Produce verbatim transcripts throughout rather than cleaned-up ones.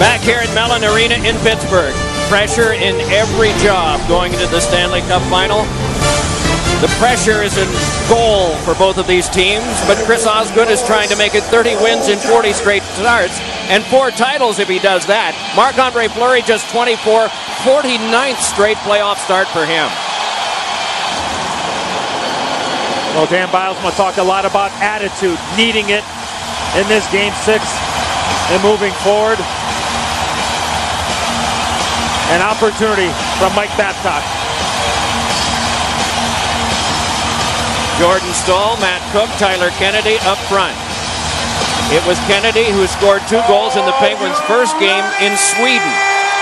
Back here at Mellon Arena in Pittsburgh. Pressure in every job going into the Stanley Cup final. The pressure is a goal for both of these teams, but Chris Osgood is trying to make it thirty wins in forty straight starts and four titles if he does that. Marc-Andre Fleury just twenty-four, forty-ninth straight playoff start for him. Well, Dan Bilesma talked a lot about attitude, needing it in this game six and moving forward. An opportunity from Mike Babcock. Jordan Staal, Matt Cook, Tyler Kennedy up front. It was Kennedy who scored two goals in the Penguins' first game in Sweden.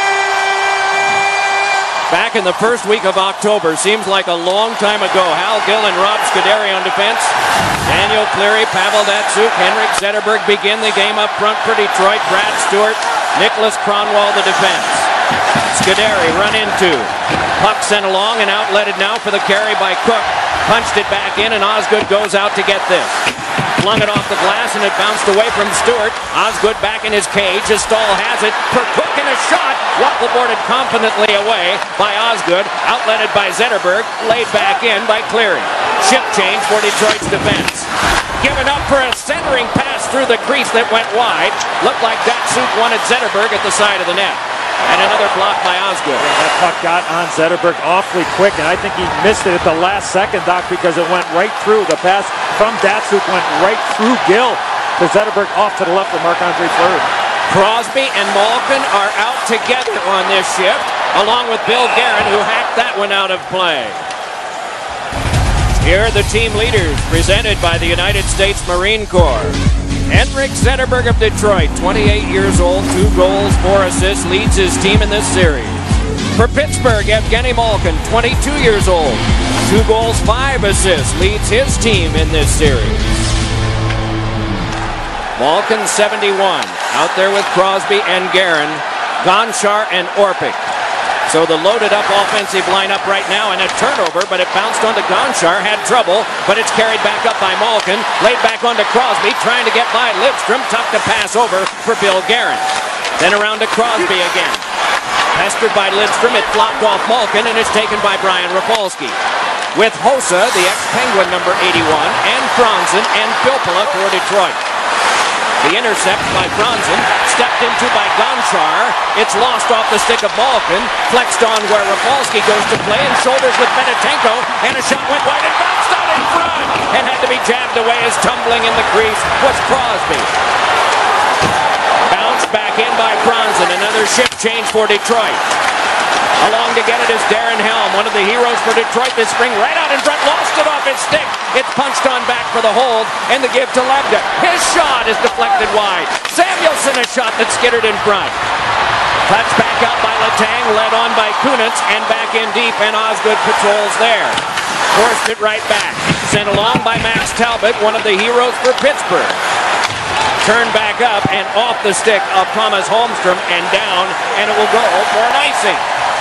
Back in the first week of October, seems like a long time ago. Hal Gill and Rob Scuderi on defense. Daniel Cleary, Pavel Datsyuk, Henrik Zetterberg begin the game up front for Detroit. Brad Stewart, Nicholas Kronwall the defense. Scuderi run into. Puck sent along and outletted now for the carry by Cook. Punched it back in and Osgood goes out to get this. Flung it off the glass and it bounced away from Stewart. Osgood back in his cage as Staal has it for Cook and a shot. Waffle boarded confidently away by Osgood. Outletted by Zetterberg. Laid back in by Cleary. Ship change for Detroit's defense. Given up for a centering pass through the crease that went wide. Looked like Datsyuk wanted Zetterberg at the side of the net. And another block by Osgood. Yeah, that puck got on Zetterberg awfully quick, and I think he missed it at the last second, Doc, because it went right through. The pass from Datsyuk went right through Gill to Zetterberg off to the left of Marc-Andre Fleury. Crosby and Malkin are out together on this shift, along with Bill Guerin, who hacked that one out of play. Here are the team leaders, presented by the United States Marine Corps. Henrik Zetterberg of Detroit, twenty-eight years old, two goals, four assists, leads his team in this series. For Pittsburgh, Evgeny Malkin, twenty-two years old, two goals, five assists, leads his team in this series. Malkin, seventy-one, out there with Crosby and Guerin, Gonchar and Orpik. So the loaded up offensive lineup right now, and a turnover, but it bounced onto Gonchar, had trouble, but it's carried back up by Malkin, laid back onto Crosby, trying to get by Lidstrom, tough to pass over for Bill Guerin. Then around to Crosby again. Pestered by Lidstrom, it flopped off Malkin, and it's taken by Brian Rafalski. With Hossa, the ex-Penguin number eighty-one, and Franzen and Filppula for Detroit. The intercept by Franzen, stepped into by Gonchar. It's lost off the stick of Malkin, flexed on where Rafalski goes to play, and shoulders with Benetenko, and a shot went wide and bounced out in front, and had to be jabbed away as tumbling in the crease was Crosby. Bounced back in by Franzen, another shift change for Detroit. Along to get it is Darren Helm, one of the heroes for Detroit this spring, right out in front, lost it off his stick. It's punched on back for the hold, and the give to Lebda. His shot is deflected wide. Samuelson, a shot that skittered in front. Cuts back out by Letang, led on by Kunitz, and back in deep, and Osgood patrols there. Forced it right back. Sent along by Max Talbot, one of the heroes for Pittsburgh. Turned back up and off the stick of Thomas Holmstrom and down, and it will go for an icing.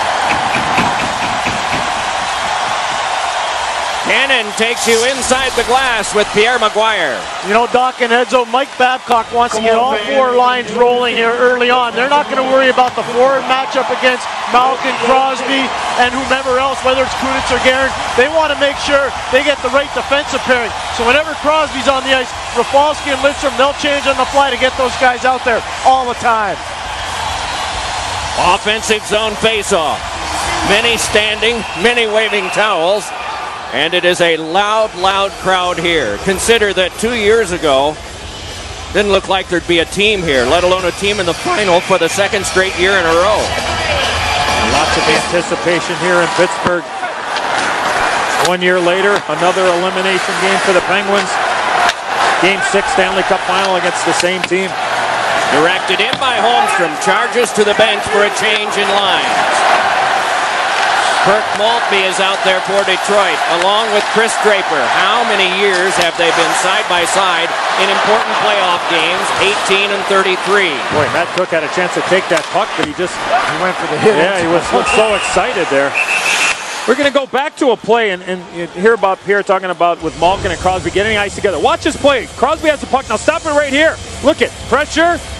Cannon takes you inside the glass with Pierre Maguire. You know, Doc and Edzo, Mike Babcock wants Come to get on, all man. four lines rolling here early on. They're not going to worry about the forward matchup against Malkin, Crosby, and whomever else, whether it's Kunitz or Guerin. They want to make sure they get the right defensive pairing. So whenever Crosby's on the ice, Rafalski and Lidstrom, they'll change on the fly to get those guys out there all the time. Offensive zone face-off. Many standing, many waving towels. And it is a loud, loud crowd here. Consider that two years ago, didn't look like there'd be a team here, let alone a team in the final for the second straight year in a row. Lots of anticipation here in Pittsburgh. One year later, another elimination game for the Penguins. Game six Stanley Cup final against the same team. Directed in by Holmstrom, charges to the bench for a change in lines. Kirk Maltby is out there for Detroit, along with Chris Draper. How many years have they been side by side in important playoff games? eighteen and thirty-three. Boy, Matt Cook had a chance to take that puck, but he just he went for the hit. Yeah, he was so excited there. We're going to go back to a play and, and you hear about Pierre talking about with Malkin and Crosby getting ice together. Watch this play. Crosby has the puck. Now stop it right here. Look at pressure.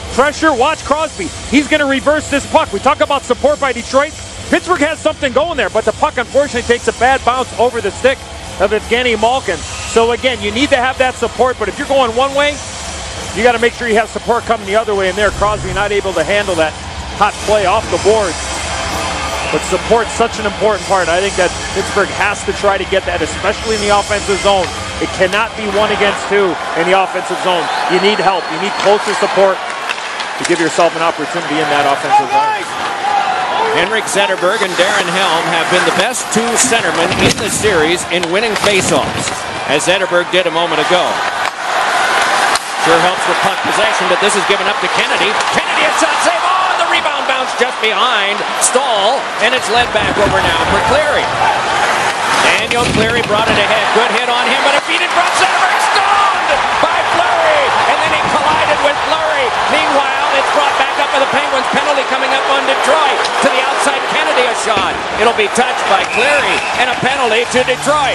Pressure, watch Crosby. He's going to reverse this puck. We talk about support by Detroit. Pittsburgh has something going there, but the puck unfortunately takes a bad bounce over the stick of Evgeny Malkin. So again, you need to have that support, but if you're going one way, you got to make sure you have support coming the other way, and there Crosby not able to handle that hot play off the boards. But support's such an important part. I think that Pittsburgh has to try to get that, especially in the offensive zone. It cannot be one against two in the offensive zone. You need help. You need closer support to give yourself an opportunity in that offensive zone. Henrik Zetterberg and Darren Helm have been the best two centermen in the series in winning faceoffs, as Zetterberg did a moment ago. Sure helps with puck possession, but this is given up to Kennedy. Kennedy, a shot save. Oh, the rebound bounced just behind Stahl, and it's led back over now for Cleary. Daniel Cleary brought it ahead. Good hit on him, but a feed in front. Zetterberg stoned by Fleury, and then he collided with Fleury. Meanwhile, it's brought back up by the Penguins. Penalty coming up on Detroit. To the outside, Kennedy a shot. It'll be touched by Cleary, and a penalty to Detroit.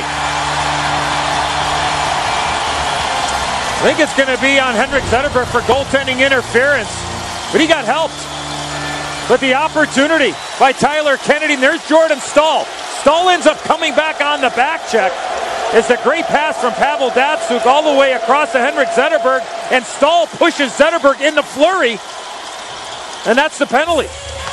I think it's going to be on Henrik Zetterberg for goaltending interference, but he got helped. But the opportunity by Tyler Kennedy, and there's Jordan Stahl. Stahl ends up coming back on the back check. It's a great pass from Pavel Datsyuk all the way across to Henrik Zetterberg, and Stahl pushes Zetterberg into Fleury, and that's the penalty.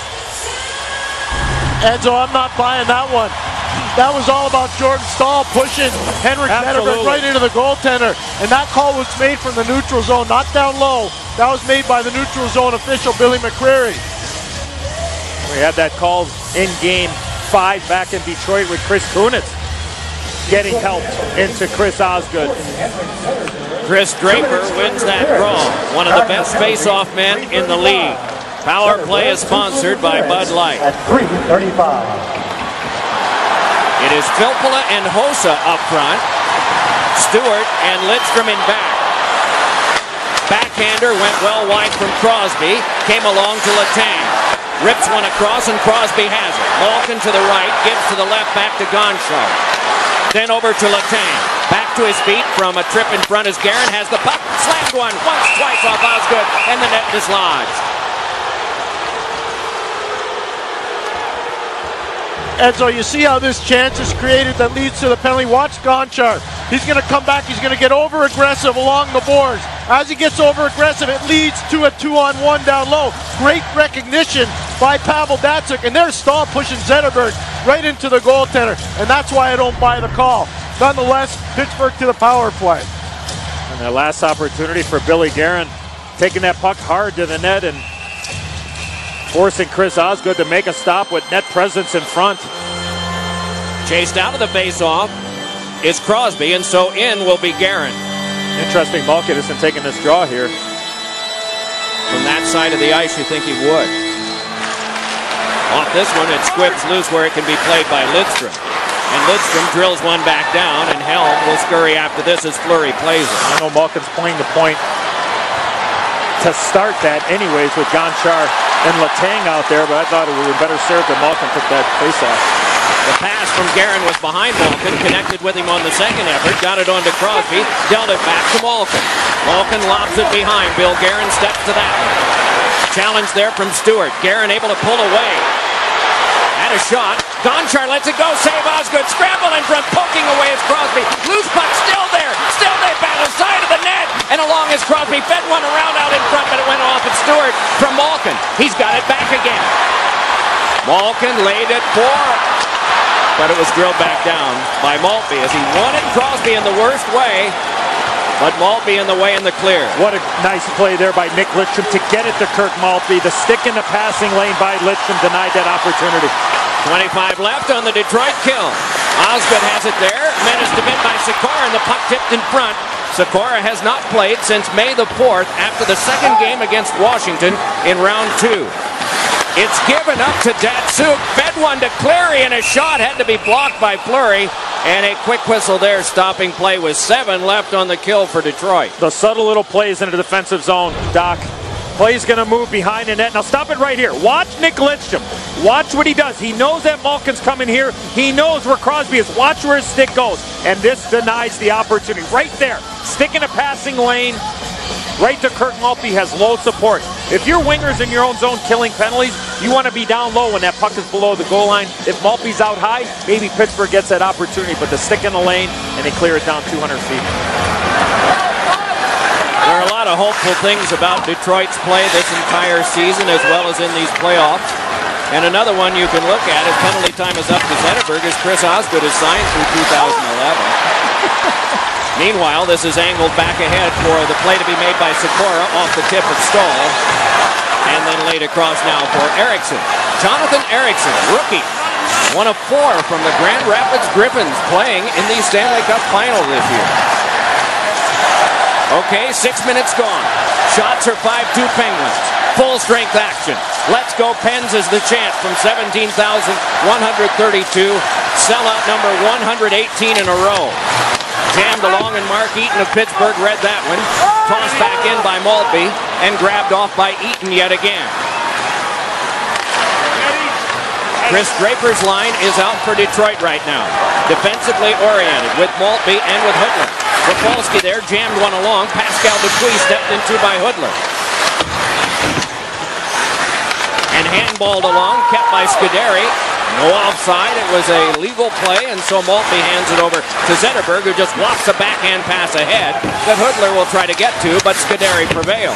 Enzo, I'm not buying that one. That was all about Jordan Stahl pushing Henrik Zetterberg right into the goaltender. And that call was made from the neutral zone, not down low. That was made by the neutral zone official, Billy McCreary. We had that call in game five back in Detroit with Chris Kunitz getting helped into Chris Osgood. Chris Draper wins that draw. One of the best face-off men in the league. Power play is sponsored by Bud Light. At three thirty-five. It is Filppula and Hossa up front. Stewart and Lidstrom in back. Backhander went well wide from Crosby. Came along to Letang. Rips one across, and Crosby has it. Malkin to the right, gives to the left, back to Gonchar. Then over to Letang. Back to his feet from a trip in front as Guerin has the puck. Slammed one, once, twice off Osgood, and the net dislodged. Enzo, you see how this chance is created that leads to the penalty. Watch Gonchar. He's going to come back. He's going to get over aggressive along the boards. As he gets over aggressive, it leads to a two-on-one down low. Great recognition by Pavel Datsyuk, and there's Stahl pushing Zetterberg right into the goaltender, and that's why I don't buy the call. Nonetheless, Pittsburgh to the power play. And that last opportunity for Billy Guerin, taking that puck hard to the net and forcing Chris Osgood to make a stop with net presence in front. Chased out of the face-off is Crosby, and so in will be Guerin. Interesting, Malkin isn't taking this draw here. From that side of the ice, you think he would. Off this one, it squibs loose where it can be played by Lidstrom. And Lidstrom drills one back down, and Helm will scurry after this as Fleury plays it. I know Malkin's playing the point to start that anyways with Gonchar and Letang out there, but I thought it would be better served that Malkin took that face-off. The pass from Guerin was behind Malkin, connected with him on the second effort, got it on to Crosby, dealt it back to Malkin. Malkin lobs it behind. Bill Guerin steps to that one. Challenge there from Stewart. Guerin able to pull away. Had a shot. Gonchar lets it go. Save Osgood. Scramble in front. Poking away is Crosby. Loose puck still there. Still they battle side of the net. And along is Crosby. Fed one around out in front, but it went off at Stewart from Malkin. He's got it back again. Malkin laid it for, but it was drilled back down by Maltby as he wanted Crosby in the worst way, but Maltby in the way in the clear. What a nice play there by Nick Lidstrom to get it to Kirk Maltby. The stick in the passing lane by Lidstrom denied that opportunity. twenty-five left on the Detroit kill. Osgood has it there, menaced a bit by Sikora, and the puck tipped in front. Sikora has not played since May the fourth after the second game against Washington in round two. It's given up to Datsyuk, fed one to Cleary, and a shot had to be blocked by Fleury. And a quick whistle there, stopping play with seven left on the kill for Detroit. The subtle little plays in the defensive zone, Doc. Play's going to move behind the net. Now stop it right here. Watch Nick Lidstrom. Watch what he does. He knows that Malkin's coming here. He knows where Crosby is. Watch where his stick goes. And this denies the opportunity. Right there. Stick in a passing lane. Right to Kirk Maltby, has low support. If your winger's in your own zone killing penalties, you want to be down low when that puck is below the goal line. If Maltby's out high, maybe Pittsburgh gets that opportunity, but to stick in the lane and they clear it down two hundred feet. There are a lot of hopeful things about Detroit's play this entire season as well as in these playoffs. And another one you can look at if penalty time is up to Zetterberg is Chris Osgood is signed through two thousand eleven. Meanwhile, this is angled back ahead for the play to be made by Sikora off the tip of Stahl. And then laid across now for Eriksson. Jonathan Eriksson, rookie. One of four from the Grand Rapids Griffins playing in the Stanley Cup Final this year. Okay, six minutes gone. Shots are five two Penguins. Full strength action. Let's go Pens is the chant from seventeen thousand one hundred thirty-two. Sellout number one hundred eighteen in a row. Jammed along and Mark Eaton of Pittsburgh read that one. Tossed back in by Maltby and grabbed off by Eaton yet again. Chris Draper's line is out for Detroit right now. Defensively oriented with Maltby and with Hudler. Rafalski there jammed one along. Pascal Dupuis stepped into by Hudler. And handballed along, kept by Scuderi. No offside, it was a legal play, and so Maltby hands it over to Zetterberg, who just wafts a backhand pass ahead that Hudler will try to get to, but Scuderi prevailed.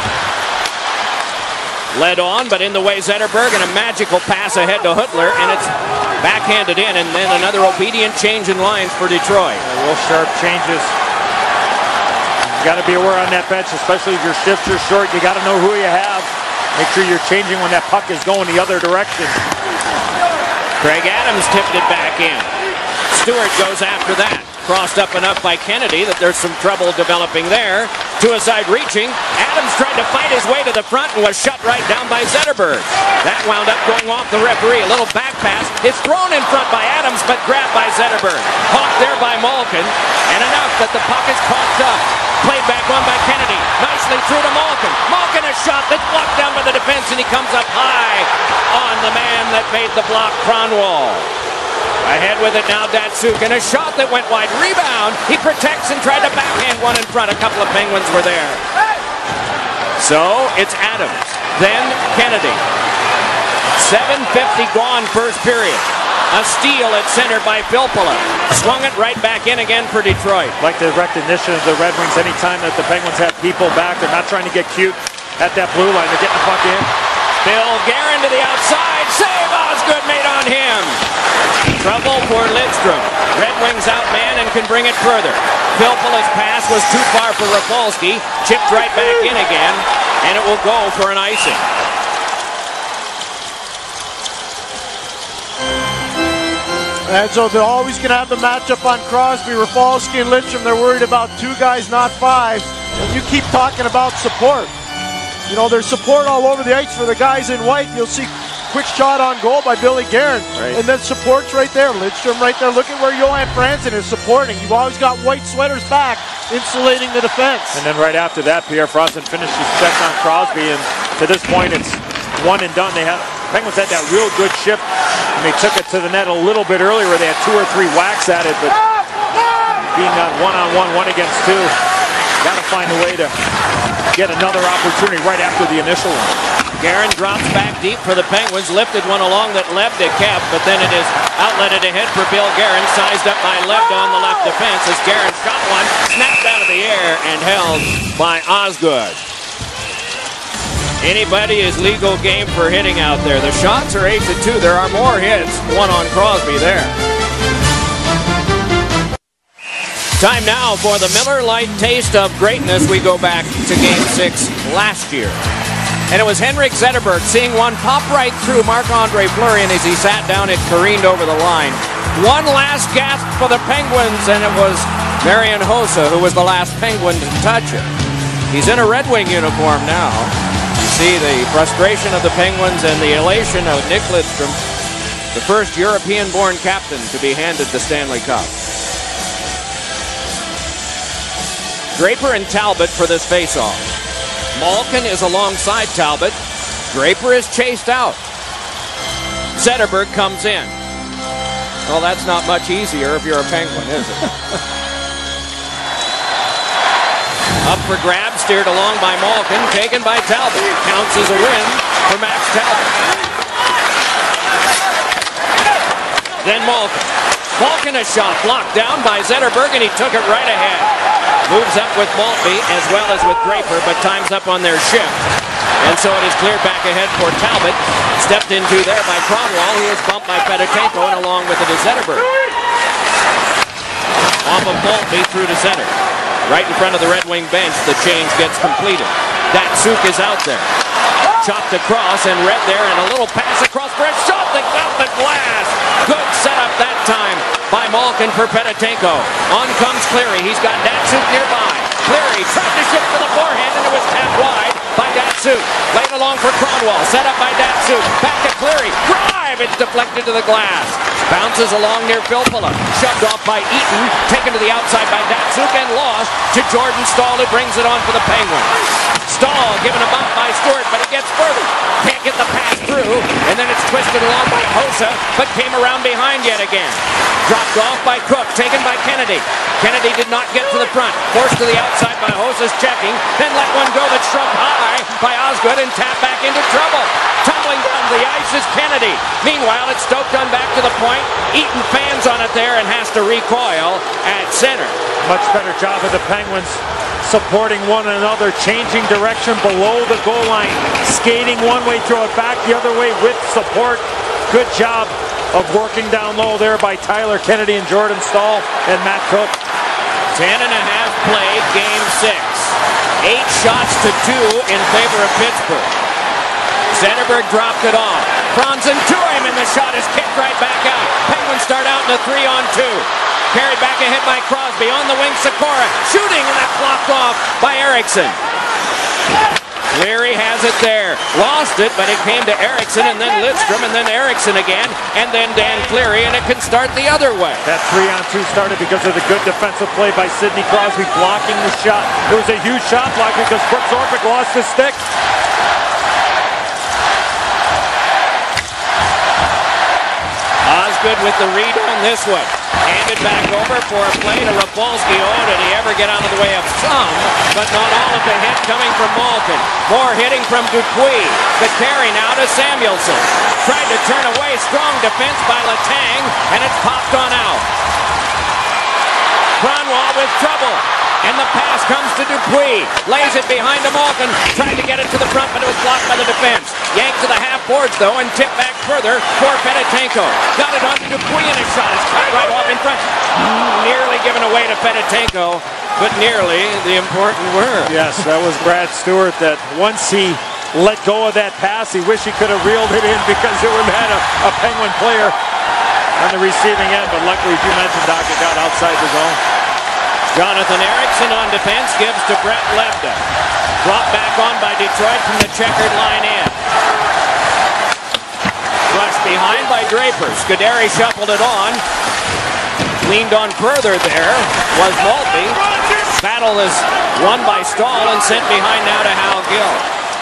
Led on, but in the way Zetterberg, and a magical pass ahead to Hudler, and it's backhanded in, and then another obedient change in lines for Detroit. Yeah, real sharp changes. You got to be aware on that bench, especially if your shifts are short. You got to know who you have. Make sure you're changing when that puck is going the other direction. Craig Adams tipped it back in. Stewart goes after that. Crossed up and up by Kennedy that there's some trouble developing there. To a side reaching. Adams tried to fight his way to the front and was shut right down by Zetterberg. That wound up going off the referee. A little back pass. It's thrown in front by Adams but grabbed by Zetterberg. Hawked there by Malkin. And enough that the puck is coughed up. Played back on by Kennedy. Nicely through to Malkin. Malkin a shot that's blocked down by the defense and he comes up high on the man that made the block, Kronwall. Ahead with it now, Datsuk, and a shot that went wide. Rebound. He protects and tried to backhand one in front. A couple of Penguins were there. So it's Adams. Then Kennedy. seven fifty gone first period. A steal at center by Filppula. Swung it right back in again for Detroit. Like the recognition of the Red Wings anytime that the Penguins have people back. They're not trying to get cute at that blue line. They're getting the puck in. Bill Guerin to the outside. Save Osgood made on him. Trouble for Lidstrom. Red Wings outman and can bring it further. Filppula's pass was too far for Rafalski. Chipped right back in again. And it will go for an icing. And so they're always going to have the matchup on Crosby, Rafalski, and Lidstrom. They're worried about two guys, not five. And you keep talking about support. You know, there's support all over the ice for the guys in white. You'll see quick shot on goal by Billy Guerin. Right. And then support's right there. Lidstrom right there. Look at where Johan Franzen is supporting. You've always got white sweaters back, insulating the defense. And then right after that, Pierre Franzen finished his check on Crosby. And to this point, it's one and done. They had Penguins had that real good shift. And they took it to the net a little bit earlier where they had two or three whacks at it. But being on one-on-one, one against two, got to find a way to get another opportunity right after the initial one. Guerin drops back deep for the Penguins, lifted one along that Lebda kept, but then it is outletted ahead for Bill Guerin, sized up by Lebda on the left defense as Guerin shot one, snapped out of the air and held by Osgood. Anybody is legal game for hitting out there. The shots are eight to two. There are more hits. One on Crosby there. Time now for the Miller Lite taste of greatness. We go back to game six last year. And it was Henrik Zetterberg seeing one pop right through Marc-Andre Fleury, and as he sat down, it careened over the line. One last gasp for the Penguins, and it was Marian Hossa who was the last Penguin to touch it. He's in a Red Wing uniform now. You see the frustration of the Penguins and the elation of Nick Lidstrom, the first European-born captain to be handed the Stanley Cup. Draper and Talbot for this face-off. Malkin is alongside Talbot. Draper is chased out. Zetterberg comes in. Well, that's not much easier if you're a Penguin, is it? Up for grabs, steered along by Malkin, taken by Talbot. Counts as a win for Max Talbot. Then Malkin. Malkin a shot blocked down by Zetterberg, and he took it right ahead. Moves up with Maltby as well as with Draper, but time's up on their shift. And so it is cleared back ahead for Talbot. Stepped into there by Cronwall. He is bumped by Fedotenko, and along with it is Zetterberg. Off of Maltby through to center. Right in front of the Red Wing bench, the change gets completed. Datsuk is out there. Chopped across and Red there, and a little pass across for a shot that got the glass. Good setup that time by Malkin for Fedotenko. On comes Cleary. He's got Datsuk nearby. Cleary tried to shift for the forehand, and it was tapped wide by Datsuk. Laid along for Cronwall. Set up by Datsuk. Back to Cleary. Drive! It's deflected to the glass. Bounces along near Filppula. Shoved off by Eaton. Taken to the outside by Datsuk and lost to Jordan Staal, who brings it on for the Penguins. Staal given a bump by Stewart, but he gets further. Can't get the pass through, and then it's twisted along by Hossa, but came around behind yet again. Dropped off by Cook, taken by Kennedy. Kennedy did not get to the front. Forced to the outside by Hossa's checking, then let one go that's shoved high by Osgood and tapped back into trouble. Tumbling down the ice is Kennedy. Meanwhile, it's Stoked on back to the point. Eaton fans on it there and has to recoil at center. Much better job of the Penguins supporting one another, changing direction below the goal line, skating one way, throw it back the other way with support. Good job of working down low there by Tyler Kennedy and Jordan Staal and Matt Cook. Ten and a half played, game six. Eight shots to two in favor of Pittsburgh. Zetterberg dropped it off. Franzen to him, and the shot is kicked right back out. Penguins start out in a three on two. Carried back ahead by Crosby. On the wing, Sikora. Shooting, and that's blocked off by Eriksson. Cleary has it there. Lost it, but it came to Eriksson, and then Lidstrom, and then Eriksson again, and then Dan Cleary, and it can start the other way. That three on two started because of the good defensive play by Sidney Crosby blocking the shot. It was a huge shot block because Brooks Orpik lost his stick. Osgood with the read on this one. Handed back over for a play to Rafalski. Oh, did he ever get out of the way of some, but not all of the hit coming from Malkin. More hitting from Dupuis. The carry now to Samuelsson. Tried to turn away. Strong defense by Letang, and it's popped on out. Cronwall with trouble. And the pass comes to Dupuis. Lays it behind to Malkin. Tried to get it to the front, but it was blocked by the defense. Yanked to the half boards, though, and tipped back further for Fedotenko. Got it onto Dupuis, and a shot is cut right off in front. Nearly given away to Fedotenko, but nearly the important word. Yes, that was Brad Stewart that once he let go of that pass, he wished he could have reeled it in because it would have had a, a Penguin player on the receiving end, but luckily, as you mentioned, Doc, it got outside the zone. Jonathan Eriksson on defense gives to Brett Lebda. Brought back on by Detroit from the checkered line in. Rushed behind by Draper. Scuderi shuffled it on. Leaned on further there was Maltby. Battle is won by Staal and sent behind now to Hal Gill.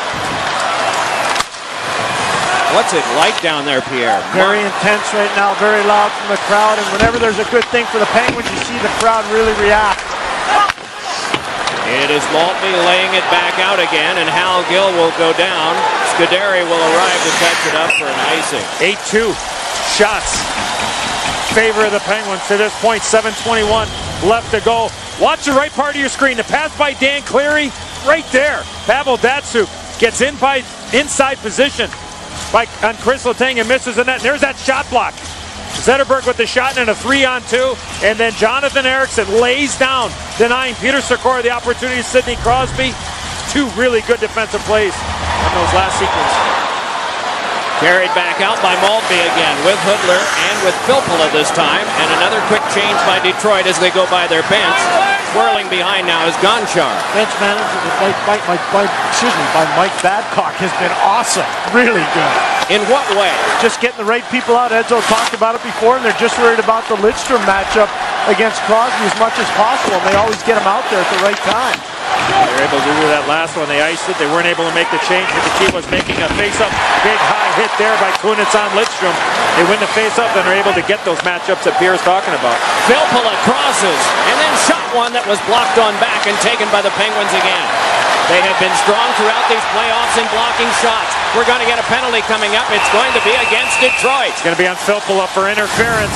What's it like down there, Pierre? Very intense right now, very loud from the crowd, and whenever there's a good thing for the Penguins, you see the crowd really react. It is Maltby laying it back out again, and Hal Gill will go down. Scuderi will arrive to catch it up for an icing. eight two shots. Favor of the Penguins to this point, seven twenty-one left to go. Watch the right part of your screen. The pass by Dan Cleary, right there. Pavel Datsuk gets in by inside position by on Chris Letang and misses the net. And there's that shot block. Zetterberg with the shot and a three on two, and then Jonathan Eriksson lays down, denying Peter Sikora the opportunity. Sidney Crosby. Two really good defensive plays on those last sequences. Carried back out by Maltby again with Hoodler and with Filppula this time, and another quick change by Detroit as they go by their bench. Swirling behind now is Gonchar. Bench manager by, by, by, by, excuse me, by Mike Babcock has been awesome. Really good. In what way? Just getting the right people out. Edzo talked about it before, and they're just worried about the Lidstrom matchup against Crosby as much as possible, and they always get him out there at the right time. They were able to do that last one. They iced it. They weren't able to make the change, but the key was making a face-up. Big high hit there by Kunitz on Lidstrom. They win the face-up and are able to get those matchups that Pierre's talking about. Filppula crosses and then shot one that was blocked on back and taken by the Penguins again. They have been strong throughout these playoffs in blocking shots. We're going to get a penalty coming up. It's going to be against Detroit. It's going to be on Filppula for interference.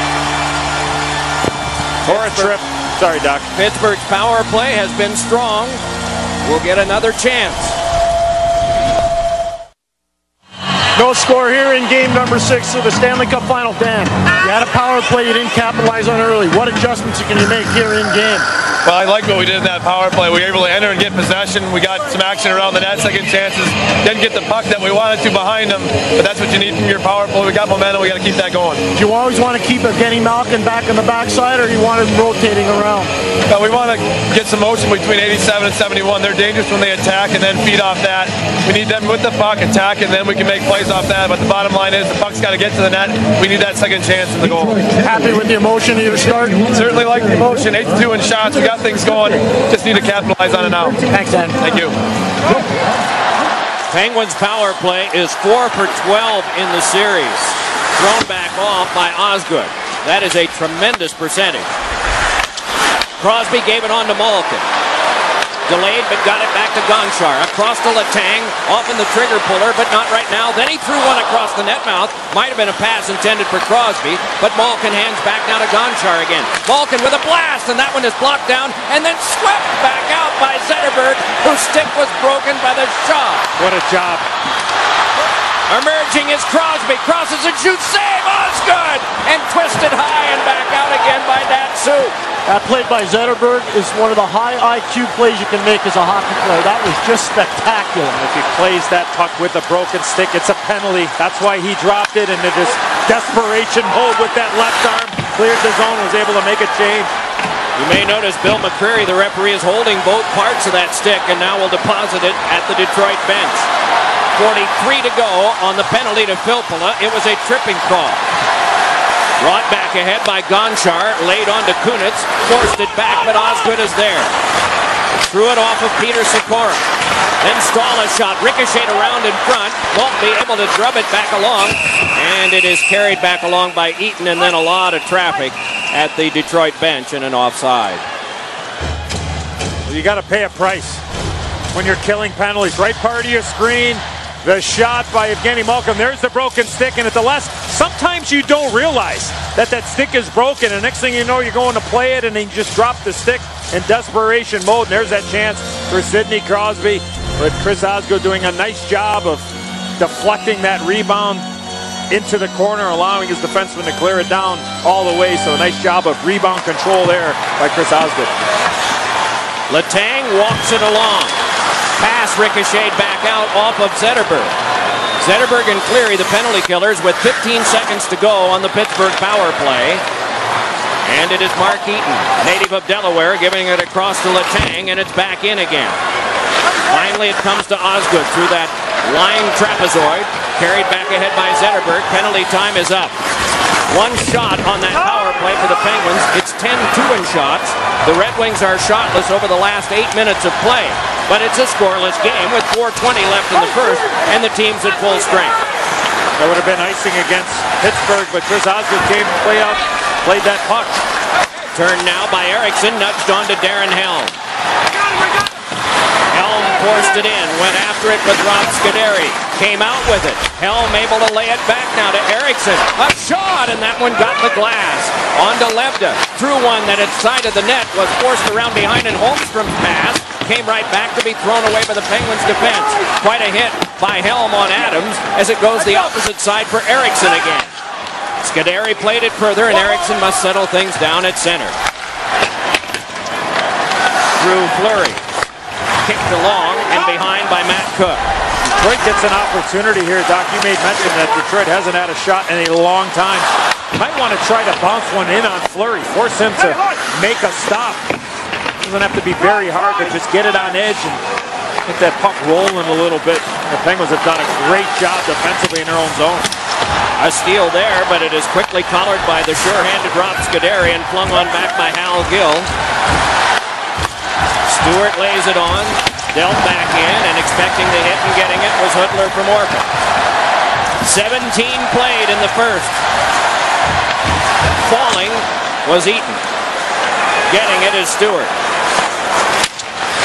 Or a trip. Sorry, Doc. Pittsburgh's power play has been strong. We'll get another chance. No score here in game number six of the Stanley Cup Final. Dan, you had a power play you didn't capitalize on early. What adjustments can you make here in game? Well, I like what we did in that power play. We were able to enter and get possession. We got some action around the net, second chances. Didn't get the puck that we wanted to behind them, but that's what you need from your power play. We got momentum. We got to keep that going. Do you always want to keep Evgeny Malkin back on the backside, or you want him rotating around? But we want to get some motion between eighty-seven and seventy-one. They're dangerous when they attack and then feed off that. We need them with the puck, attack, and then we can make plays off that. But the bottom line is the puck's got to get to the net. We need that second chance in the goal. Happy with the emotion of your start? Certainly like the emotion. eight to two in shots. We got things going. Just need to capitalize on it now. Thanks, Dan. Thank you. Penguins power play is four for twelve in the series. Thrown back off by Osgood. That is a tremendous percentage. Crosby gave it on to Malkin. Delayed, but got it back to Gonchar. Across to Letang, off in the trigger puller, but not right now. Then he threw one across the net mouth. Might have been a pass intended for Crosby, but Malkin hands back now to Gonchar again. Malkin with a blast, and that one is blocked down, and then swept back out by Zetterberg, whose stick was broken by the shot. What a job. Emerging is Crosby, crosses and shoots, save, Osgood, and twisted high and back out again by Datsu. That play by Zetterberg is one of the high I Q plays you can make as a hockey player. That was just spectacular. If he plays that puck with a broken stick, it's a penalty. That's why he dropped it into this desperation mode with that left arm. Cleared the zone, was able to make a change. You may notice Bill McCreary, the referee, is holding both parts of that stick and now will deposit it at the Detroit bench. forty-three to go on the penalty to Filppula. It was a tripping call. Brought back ahead by Gonchar, laid on to Kunitz, forced it back, but Osgood is there. Threw it off of Peter Sikora. Then Stahl a shot, ricocheted around in front, won't be able to drub it back along, and it is carried back along by Eaton, and then a lot of traffic at the Detroit bench and an offside. Well, you got to pay a price when you're killing penalties. Right part of your screen. The shot by Evgeny Malkin. There's the broken stick, and at the last, sometimes you don't realize that that stick is broken, and next thing you know, you're going to play it, and then you just drop the stick in desperation mode, and there's that chance for Sidney Crosby, with Chris Osgood doing a nice job of deflecting that rebound into the corner, allowing his defenseman to clear it down all the way, so a nice job of rebound control there by Chris Osgood. Letang walks it along. Pass ricocheted back out off of Zetterberg. Zetterberg and Cleary, the penalty killers, with fifteen seconds to go on the Pittsburgh power play. And it is Mark Eaton, native of Delaware, giving it across to Letang, and it's back in again. Finally, it comes to Osgood through that lying trapezoid, carried back ahead by Zetterberg. Penalty time is up. One shot on that power play for the Penguins. It's ten two in shots. The Red Wings are shotless over the last eight minutes of play. But it's a scoreless game with four twenty left in the first, and the team's at full strength. That would have been icing against Pittsburgh, but Chris Osgood came to play out, played that puck. Turned now by Eriksson, nudged on to Darren Helm. Helm forced it in, went after it with Rob Scuderi. Came out with it. Helm able to lay it back now to Eriksson. A shot, and that one got the glass. On to Lebda. Threw one that had side of the net, was forced around behind, and Holmstrom's pass came right back to be thrown away by the Penguins' defense. Quite a hit by Helm on Adams as it goes the opposite side for Eriksson again. Scuderi played it further, and Eriksson must settle things down at center. Through Fleury. Kicked along and behind by Matt Cook. Detroit gets an opportunity here, Doc. You made mention that Detroit hasn't had a shot in a long time. Might want to try to bounce one in on Fleury, force him to make a stop. Doesn't have to be very hard, but just get it on edge and get that puck rolling a little bit. The Penguins have done a great job defensively in their own zone. A steal there, but it is quickly collared by the sure-handed Rob Scuderi and flung on back by Hal Gill. Stewart lays it on, dealt back in, and expecting the hit and getting it was Hudler from Orca. seventeen played in the first. Falling was Eaton. Getting it is Stewart.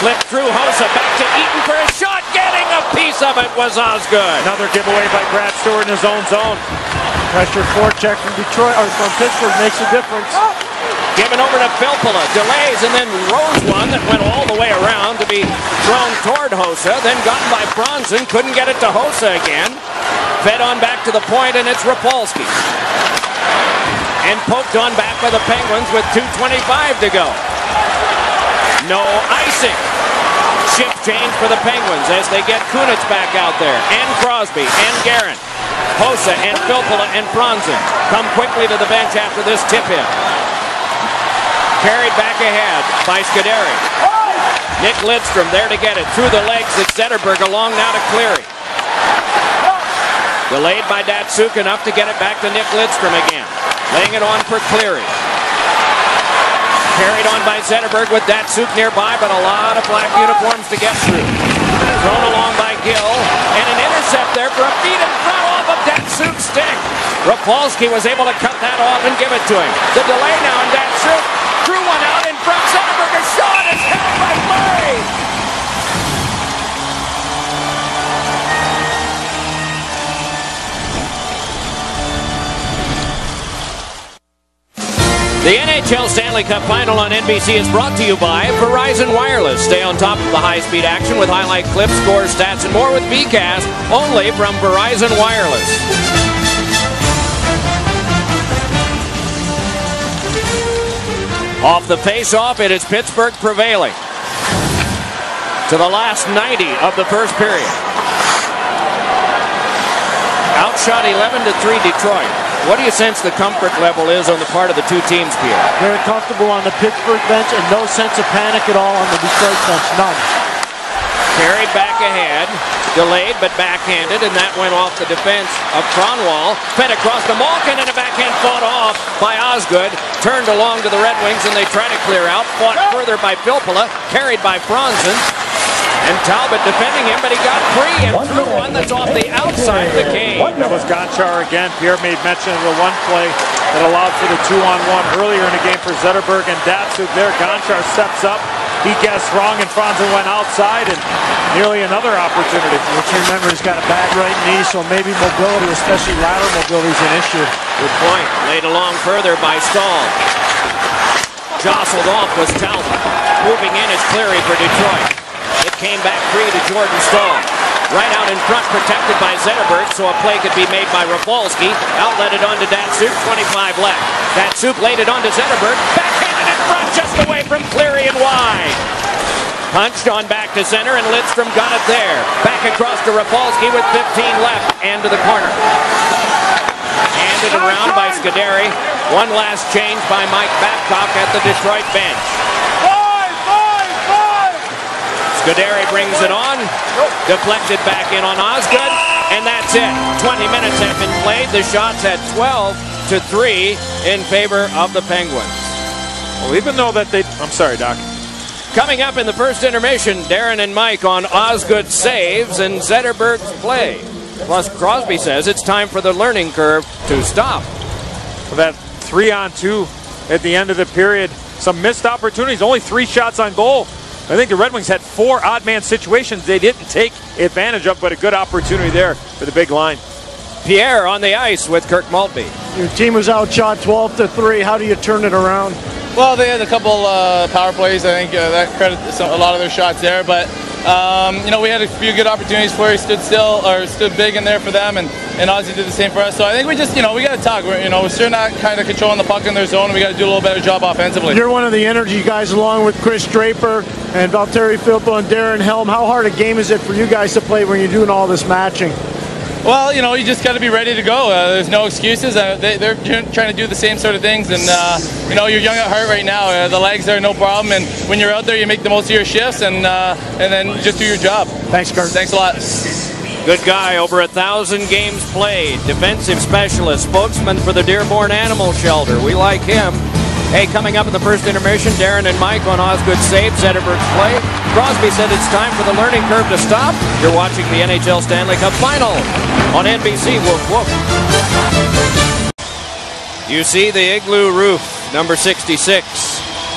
Flipped through Hossa, back to Eaton for a shot. Getting a piece of it was Osgood. Another giveaway by Brad Stewart in his own zone. Pressure forecheck from Detroit, or from Pittsburgh, makes a difference. Given over to Filppula, delays, and then rose one that went all the way around to be thrown toward Hossa, then gotten by Bronson, couldn't get it to Hossa again. Fed on back to the point, and it's Rapolsky. And poked on back by the Penguins with two twenty-five to go. No icing. Shift change for the Penguins as they get Kunitz back out there, and Crosby, and Guerin. Hossa and Filppula and Bronson come quickly to the bench after this tip-in. Carried back ahead by Scuderi. Nick Lidstrom there to get it. Through the legs at Zetterberg, along now to Cleary. Delayed by Datsuk enough to get it back to Nick Lidstrom again. Laying it on for Cleary. Carried on by Zetterberg with Datsuk nearby, but a lot of black uniforms to get through. Thrown along by Gill, and an intercept there for a feed in front off of Datsuk's stick. Rapolsky was able to cut that off and give it to him. The delay now, and Datsuk threw one out in front. Zetterberger's shot is held by Murray. The N H L Stanley Cup Final on N B C is brought to you by Verizon Wireless. Stay on top of the high-speed action with highlight clips, scores, stats, and more with V CAST, only from Verizon Wireless. Off the face-off, it is Pittsburgh prevailing to the last ninety of the first period. Outshot eleven to three Detroit. What do you sense the comfort level is on the part of the two teams, Pierre? Very comfortable on the Pittsburgh bench and no sense of panic at all on the Detroit bench. None. Carried back ahead, delayed but backhanded, and that went off the defense of Kronwall. Fed across to Malkin, and a backhand fought off by Osgood. Turned along to the Red Wings, and they try to clear out. Fought further by Filppula, carried by Franzen. And Talbot defending him, but he got free and threw one that's off the outside of the cage. That was Gonchar again. Pierre made mention of the one play that allowed for the two-on-one earlier in the game for Zetterberg and Datsuk there. Gonchar steps up. He guessed wrong, and Franzen went outside, and nearly another opportunity. Which, remember, he's got a bad right knee, so maybe mobility, especially lateral mobility, is an issue. Good point. Laid along further by Stahl. Jostled off was Talbot. Moving in is Cleary for Detroit. It came back free to Jordan Stahl. Right out in front, protected by Zetterberg, so a play could be made by Rapolsky. Outletted on to Datsuk, twenty-five left. Datsuk laid it on to Zetterberg. Backhanded in front, just away from Cleary and wide. Punched on back to center, and Lidstrom got it there. Back across to Rapolsky with fifteen left, and to the corner. Handed around by Scuderi. One last change by Mike Babcock at the Detroit bench. Scuderi brings it on, deflected back in on Osgood, and that's it. twenty minutes have been played. The shots at twelve to three in favor of the Penguins. Well, even though that they... I'm sorry, Doc. Coming up in the first intermission, Darren and Mike on Osgood saves and Zetterberg's play. Plus, Crosby says it's time for the learning curve to stop. For that three-on-two at the end of the period, some missed opportunities, only three shots on goal. I think the Red Wings had four odd-man situations they didn't take advantage of, but a good opportunity there for the big line. Pierre on the ice with Kirk Maltby. Your team was outshot twelve to three. How do you turn it around? Well, they had a couple uh, power plays. I think uh, that credit some, a lot of their shots there, but um, you know, we had a few good opportunities where he stood still or stood big in there for them, and and Ozzy did the same for us. So I think we just, you know, we got to talk. We're, you know, we're still not kind of controlling the puck in their zone. We got to do a little better job offensively. You're one of the energy guys, along with Chris Draper and Valtteri Filppula and Darren Helm. How hard a game is it for you guys to play when you're doing all this matching? Well, you know, you just got to be ready to go. Uh, there's no excuses. Uh, they, they're trying to do the same sort of things, and uh, you know, you're young at heart right now. Uh, the legs are no problem, and when you're out there, you make the most of your shifts, and uh, and then just do your job. Thanks, Kurt. Thanks a lot. Good guy, over a thousand games played. Defensive specialist, spokesman for the Dearborn Animal Shelter. We like him. Hey, coming up in the first intermission, Darren and Mike on Osgood's save, Zetterberg's play. Crosby said it's time for the learning curve to stop. You're watching the N H L Stanley Cup Final on N B C. Woof, woof. You see the igloo roof, number sixty-six.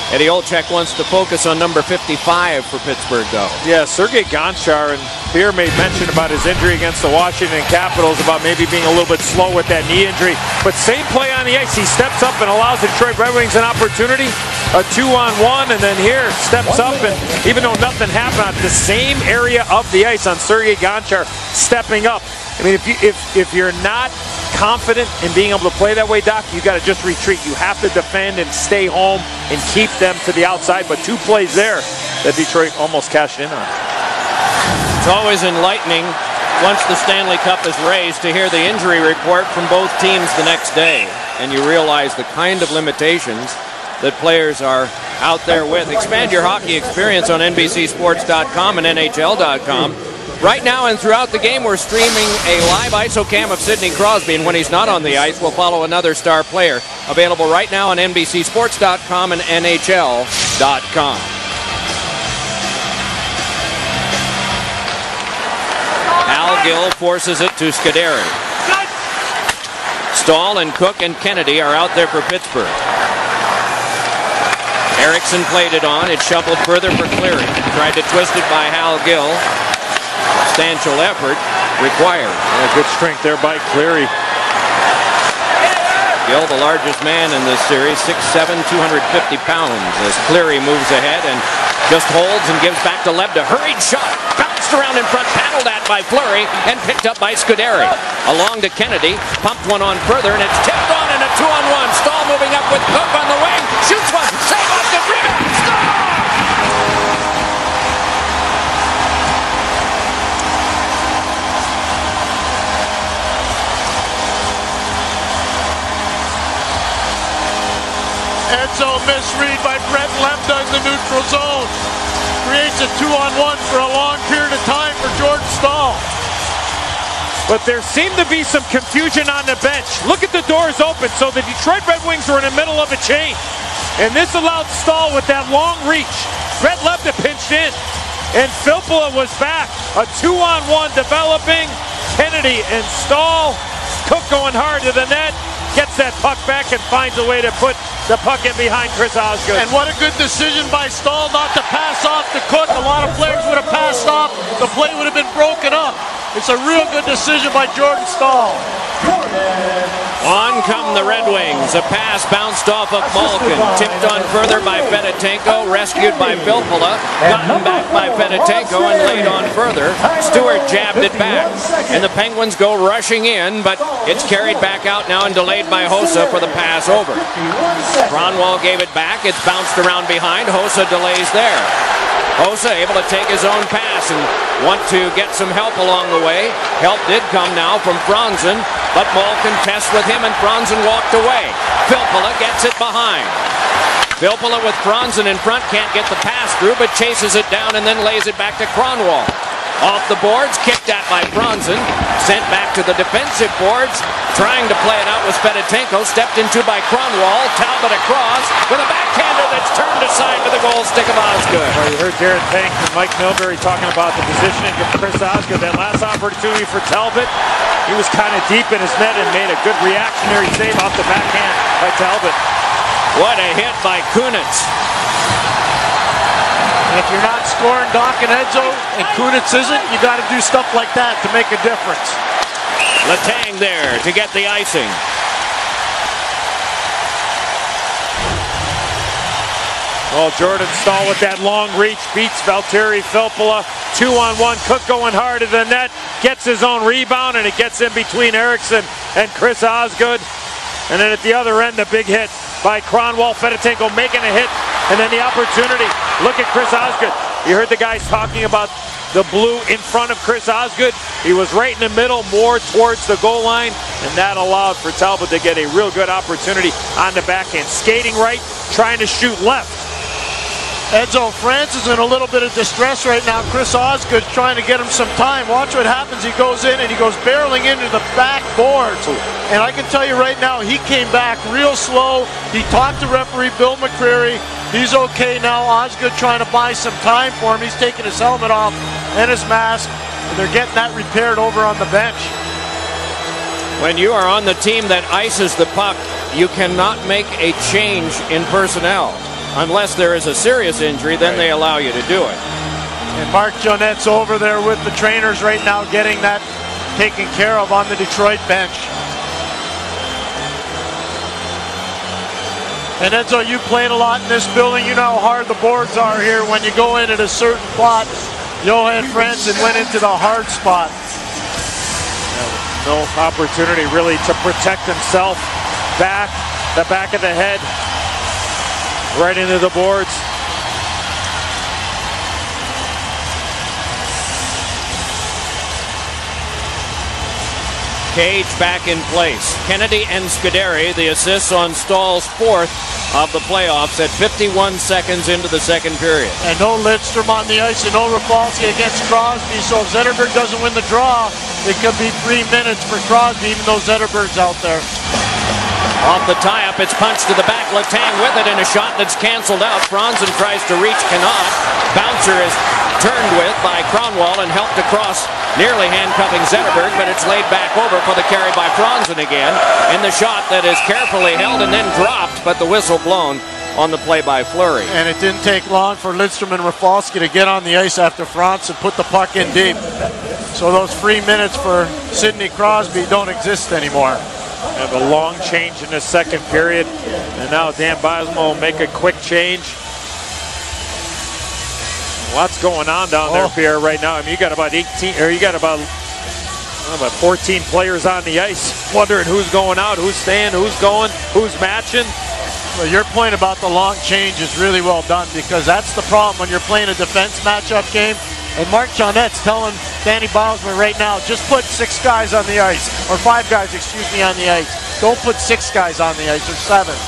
Eddie Olczyk wants to focus on number fifty-five for Pittsburgh, though. Yeah, Sergei Gonchar, and Beer made mention about his injury against the Washington Capitals, about maybe being a little bit slow with that knee injury. But same play on the ice. He steps up and allows the Detroit Red Wings an opportunity, a two-on-one, and then here steps up, and even though nothing happened, the same area of the ice on Sergei Gonchar stepping up. I mean, if you if if you're not confident in being able to play that way, Doc, you got to just retreat. You have to defend and stay home and keep them to the outside. But two plays there that Detroit almost cashed in on. It's always enlightening once the Stanley Cup is raised to hear the injury report from both teams the next day, and you realize the kind of limitations that players are out there with. Expand your hockey experience on N B C Sports dot com and N H L dot com. Right now and throughout the game, we're streaming a live I S O cam of Sidney Crosby, and when he's not on the ice, we'll follow another star player. Available right now on N B C Sports dot com and N H L dot com. Al Gill forces it to Scuderi. Stahl and Cook and Kennedy are out there for Pittsburgh. Erickson played it on. It shuffled further for Cleary. Tried to twist it by Hal Gill. Substantial effort required. Yeah, good strength there by Cleary. Gill, the largest man in this series, six seven, two hundred fifty pounds, as Cleary moves ahead and just holds and gives back to Lebda. Hurried shot, bounced around in front, paddled at by Fleury, and picked up by Scuderi. Along to Kennedy, pumped one on further, and it's tipped on in a two-on-one. Stahl moving up with Cook on the wing, shoots one, save on the rebound, Stahl! Enzo misread by Brett Lebda in the neutral zone. Creates a two-on-one for a long period of time for Jordan Stahl. But there seemed to be some confusion on the bench. Look at the doors open, so the Detroit Red Wings were in the middle of a change. And this allowed Stahl with that long reach. Brett Lebda pinched in, and Filppula was back. A two-on-one developing. Kennedy and Stahl. Cook going hard to the net. Gets that puck back and finds a way to put the puck in behind Chris Osgood. And what a good decision by Stahl not to pass off to Cook. A lot of players would have passed off. The play would have been broken up. It's a real good decision by Jordan Stahl. On come the Red Wings. A pass bounced off of Malkin. Tipped on further by Fedotenko. Rescued by Filppula. Gotten back by Fedotenko and laid on further. Stewart jabbed it back. And the Penguins go rushing in, but it's carried back out now and delayed by Hossa for the pass over. Kronwall gave it back. It's bounced around behind. Hossa delays there. Hossa able to take his own pass and want to get some help along the way. Help did come now from Franzen, but Malkin tests with him and Franzen walked away. Filppula gets it behind. Filppula with Franzen in front, can't get the pass through, but chases it down and then lays it back to Kronwall. Off the boards, kicked at by Franzen, sent back to the defensive boards, trying to play it out with Fedotenko, stepped into by Kronwall, Talbot across, with a backhander that's turned aside to the goal stick of Osgood. Well, you heard Darren Tank and Mike Milbury talking about the positioning of Chris Osgood. That last opportunity for Talbot, he was kind of deep in his net and made a good reactionary save off the backhand by Talbot. What a hit by Kunitz. And if you're not scoring Doc and Enzo, and Kunitz isn't, you got to do stuff like that to make a difference. Letang there to get the icing. Well, Jordan Stahl with that long reach beats Valtteri Filppula. Two on one. Cook going hard to the net. Gets his own rebound, and it gets in between Erickson and Chris Osgood. And then at the other end, the big hit by Kronwall. Fedotenko making a hit, and then the opportunity. Look at Chris Osgood. You heard the guys talking about the blue in front of Chris Osgood. He was right in the middle, more towards the goal line, and that allowed for Talbot to get a real good opportunity on the backhand. Skating right, trying to shoot left. Enzo, France is in a little bit of distress right now. Chris Osgood's trying to get him some time. Watch what happens. He goes in and he goes barreling into the back boards. And I can tell you right now, he came back real slow. He talked to referee Bill McCreary. He's okay now. Osgood trying to buy some time for him. He's taking his helmet off and his mask. And they're getting that repaired over on the bench. When you are on the team that ices the puck, you cannot make a change in personnel. Unless there is a serious injury, then they allow you to do it. And Mark Jonette's over there with the trainers right now, getting that taken care of on the Detroit bench. And Enzo, you played a lot in this building. You know how hard the boards are here when you go in at a certain spot. Johan Franzen went into the hard spot. No opportunity really to protect himself. Back, the back of the head, right into the boards. Cage back in place. Kennedy and Scuderi, the assists on Stahl's fourth of the playoffs at fifty-one seconds into the second period. And no Lidstrom on the ice and no Rafalski against Crosby. So if Zetterberg doesn't win the draw, it could be three minutes for Crosby, even though Zetterberg's out there. Off the tie-up, it's punched to the back. Letang with it in a shot that's canceled out. Franzen tries to reach, cannot. Bouncer is turned with by Kronwall and helped across, nearly handcuffing Zetterberg, but it's laid back over for the carry by Franzen again. In the shot that is carefully held and then dropped, but the whistle blown on the play by Fleury. And it didn't take long for Lidstrom and Rafalski to get on the ice after Franzen put the puck in deep. So those free minutes for Sidney Crosby don't exist anymore. Have a long change in the second period, and now Dan Bylsma will make a quick change. Lots going on down there, oh. Pierre, right now. I mean, you got about eighteen, or you got about about fourteen players on the ice, wondering who's going out, who's staying, who's going, who's matching. Well, your point about the long change is really well done, because that's the problem when you're playing a defense matchup game. And Mark Jonette's telling Danny Bylsma right now, just put six guys on the ice, or five guys, excuse me, on the ice. Don't put six guys on the ice, or seven.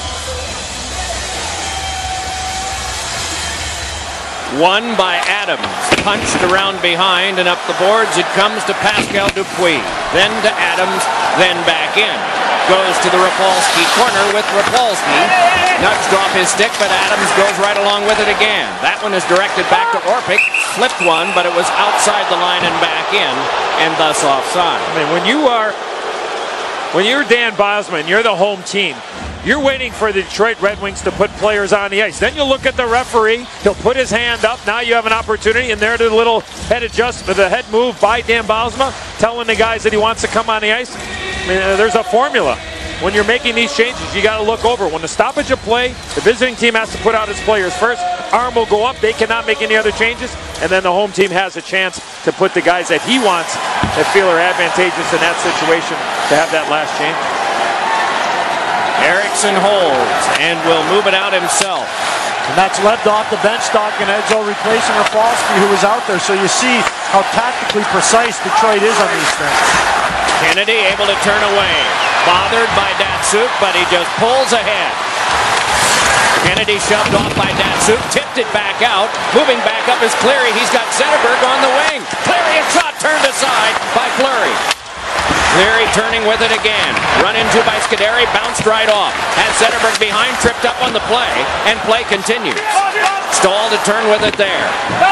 One by Adams, punched around behind and up the boards. It comes to Pascal Dupuis, then to Adams, then back in. Goes to the Rafalski corner with Rafalski. Nudged off his stick, but Adams goes right along with it again. That one is directed back to Orpik. Flipped one, but it was outside the line and back in, and thus offside. I mean, when you are, when you're Dan Bylsma and you're the home team, you're waiting for the Detroit Red Wings to put players on the ice. Then you'll look at the referee. He'll put his hand up. Now you have an opportunity, and there's a little head adjustment, the head move by Dan Bylsma, telling the guys that he wants to come on the ice. I mean, uh, there's a formula. When you're making these changes, you got to look over. When the stoppage of play, the visiting team has to put out his players first. Arm will go up. They cannot make any other changes. And then the home team has a chance to put the guys that he wants that feel are advantageous in that situation to have that last change. Eriksson holds and will move it out himself. And that's left off the bench stock, and Edzo replacing Rafalski, who was out there. So you see how tactically precise Detroit is on these things. Kennedy able to turn away. Bothered by Datsuk, but he just pulls ahead. Kennedy shoved off by Datsuk, tipped it back out. Moving back up is Cleary. He's got Zetterberg on the wing. Cleary, a shot turned aside by Fleury. Cleary turning with it again. Run into by Scuderi, bounced right off. Has Zetterberg behind, tripped up on the play, and play continues. Stahl to turn with it there.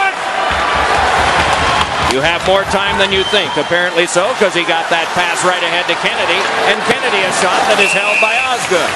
You have more time than you think. Apparently so, because he got that pass right ahead to Kennedy, and Kennedy a shot that is held by Osgood.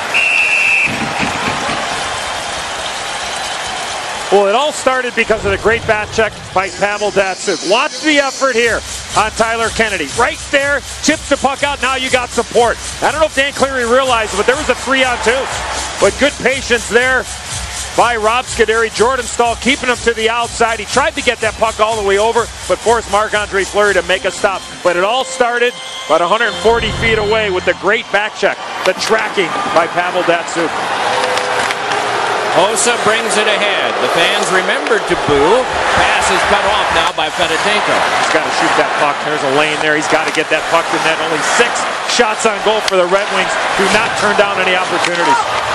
Well, it all started because of the great back check by Pavel Datsuk. Watch the effort here on Tyler Kennedy. Right there, chips the puck out, now you got support. I don't know if Dan Cleary realized it, but there was a three on two. But good patience there by Rob Scuderi. Jordan Stahl keeping him to the outside. He tried to get that puck all the way over, but forced Marc-Andre Fleury to make a stop. But it all started about one hundred forty feet away with the great back check, the tracking by Pavel Datsuk. Hossa brings it ahead. The fans remembered to boo. Pass is cut off now by Fedotenko. He's got to shoot that puck. There's a lane there. He's got to get that puck in net. Only six shots on goal for the Red Wings. Do not turn down any opportunities.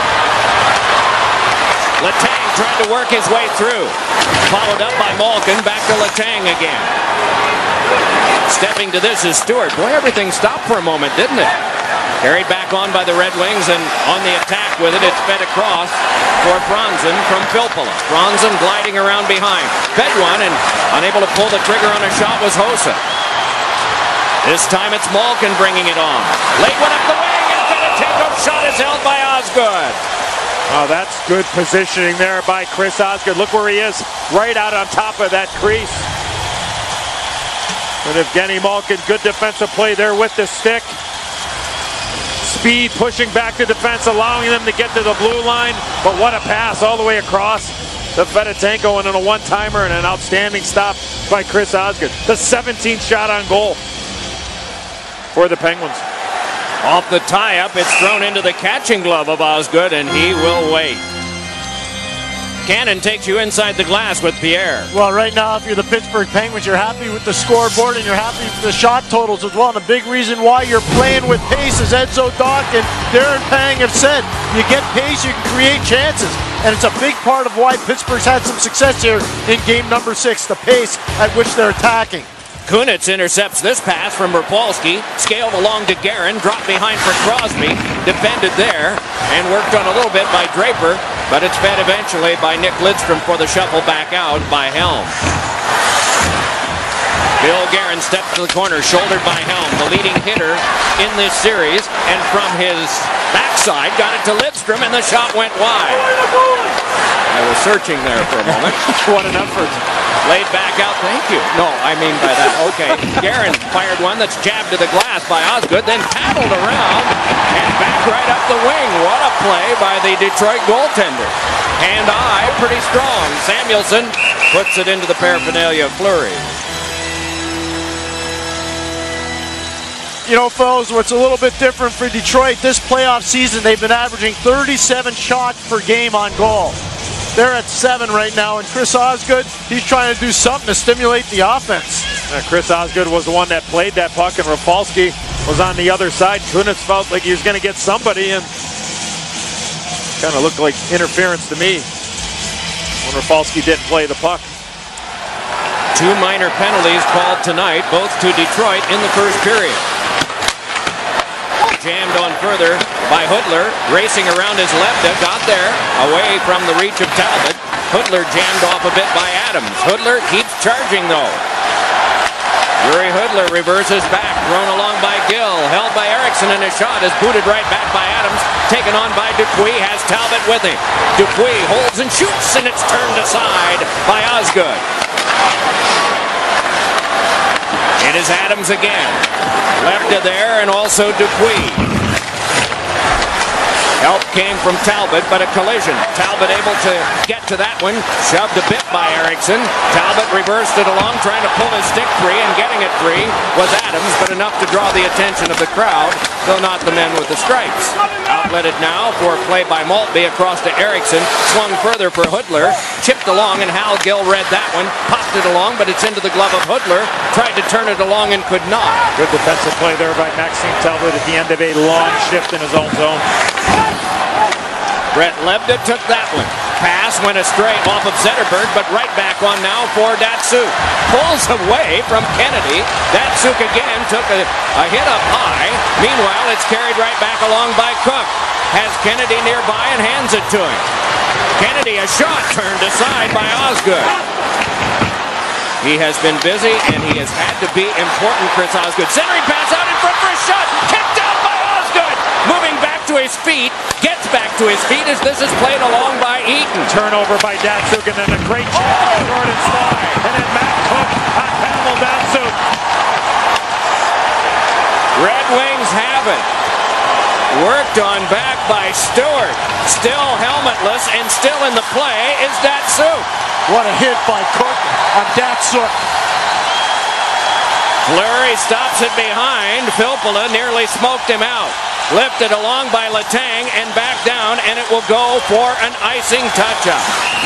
Letang tried to work his way through. Followed up by Malkin. Back to Letang again. Stepping to this is Stewart. Boy, everything stopped for a moment, didn't it? Carried back on by the Red Wings, and on the attack with it, it's fed across for Franzen from Filppula. Franzen gliding around behind. Fed one, and unable to pull the trigger on a shot was Hossa. This time it's Malkin bringing it on. Late one up the wing, and Fedotenko's shot is held by Osgood. Oh, that's good positioning there by Chris Osgood. Look where he is, right out on top of that crease. And Evgeny Malkin, good defensive play there with the stick. Speed pushing back the defense, allowing them to get to the blue line. But what a pass all the way across to Fedotenko, and then a one-timer and an outstanding stop by Chris Osgood. The seventeenth shot on goal for the Penguins. Off the tie-up, it's thrown into the catching glove of Osgood, and he will wait. Cannon takes you inside the glass with Pierre. Well, right now, if you're the Pittsburgh Penguins, you're happy with the scoreboard and you're happy with the shot totals as well. And a big reason why you're playing with pace, as Edzo Dock and Darren Pang have said. You get pace, you can create chances. And it's a big part of why Pittsburgh's had some success here in game number six, the pace at which they're attacking. Kunitz intercepts this pass from Rapolsky, scaled along to Guerin, dropped behind for Crosby, defended there, and worked on a little bit by Draper, but it's fed eventually by Nick Lidstrom for the shuffle back out by Helm. Bill Guerin steps to the corner, shouldered by Helm, the leading hitter in this series, and from his backside, got it to Lidstrom, and the shot went wide. I was searching there for a moment. What an effort. Laid back out, thank you. No, I mean by that, okay. Guerin fired one that's jabbed to the glass by Osgood, then paddled around and back right up the wing. What a play by the Detroit goaltender. Hand eye, pretty strong. Samuelson puts it into the paraphernalia flurry. You know, fellas, what's a little bit different for Detroit this playoff season, they've been averaging thirty-seven shots per game on goal. They're at seven right now, and Chris Osgood, he's trying to do something to stimulate the offense. Uh, Chris Osgood was the one that played that puck, and Rapolsky was on the other side. Kunitz felt like he was going to get somebody, and kind of looked like interference to me when Rapolsky didn't play the puck. Two minor penalties called tonight, both to Detroit in the first period. Jammed on further by Hudler, racing around his left, got there, away from the reach of Talbot. Hudler jammed off a bit by Adams. Hudler keeps charging though. Yuri Hudler reverses back, thrown along by Gill, held by Eriksson, and a shot is booted right back by Adams, taken on by Dupuis, has Talbot with him. Dupuis holds and shoots, and it's turned aside by Osgood. It is Adams again. Left to there, and also Dupuis. Help came from Talbot, but a collision. Talbot able to get to that one. Shoved a bit by Eriksson. Talbot reversed it along, trying to pull his stick free, and getting it free was Adams, but enough to draw the attention of the crowd, though not the men with the stripes. Outletted now for play by Maltby across to Eriksson. Swung further for Hudler. Chipped along, and Hal Gill read that one. Popped it along, but it's into the glove of Hudler. Tried to turn it along and could not. Good defensive play there by Maxime Talbot at the end of a long shift in his own zone. Brett Lebda took that one. Pass went astray off of Zetterberg, but right back on now for Datsuk. Pulls away from Kennedy. Datsuk again took a, a hit up high. Meanwhile, it's carried right back along by Cook. Has Kennedy nearby and hands it to him. Kennedy, a shot turned aside by Osgood. He has been busy, and he has had to be important, Chris Osgood. Centering pass out in front for a shot. Kicked out by Osgood. Moving back to his feet. Gets back to his feet as this is played along by Eaton. Turnover by Datsuk, and then a great chance oh! to Jordan Stahl. And then Matt Cook on Pavel Datsuk. Red Wings have it. Worked on back by Stewart. Still helmetless and still in the play is Datsuk. What a hit by Cook on Datsuk. Fleury stops it behind. Filppula nearly smoked him out. Lifted along by Letang and back down, and it will go for an icing touch-up.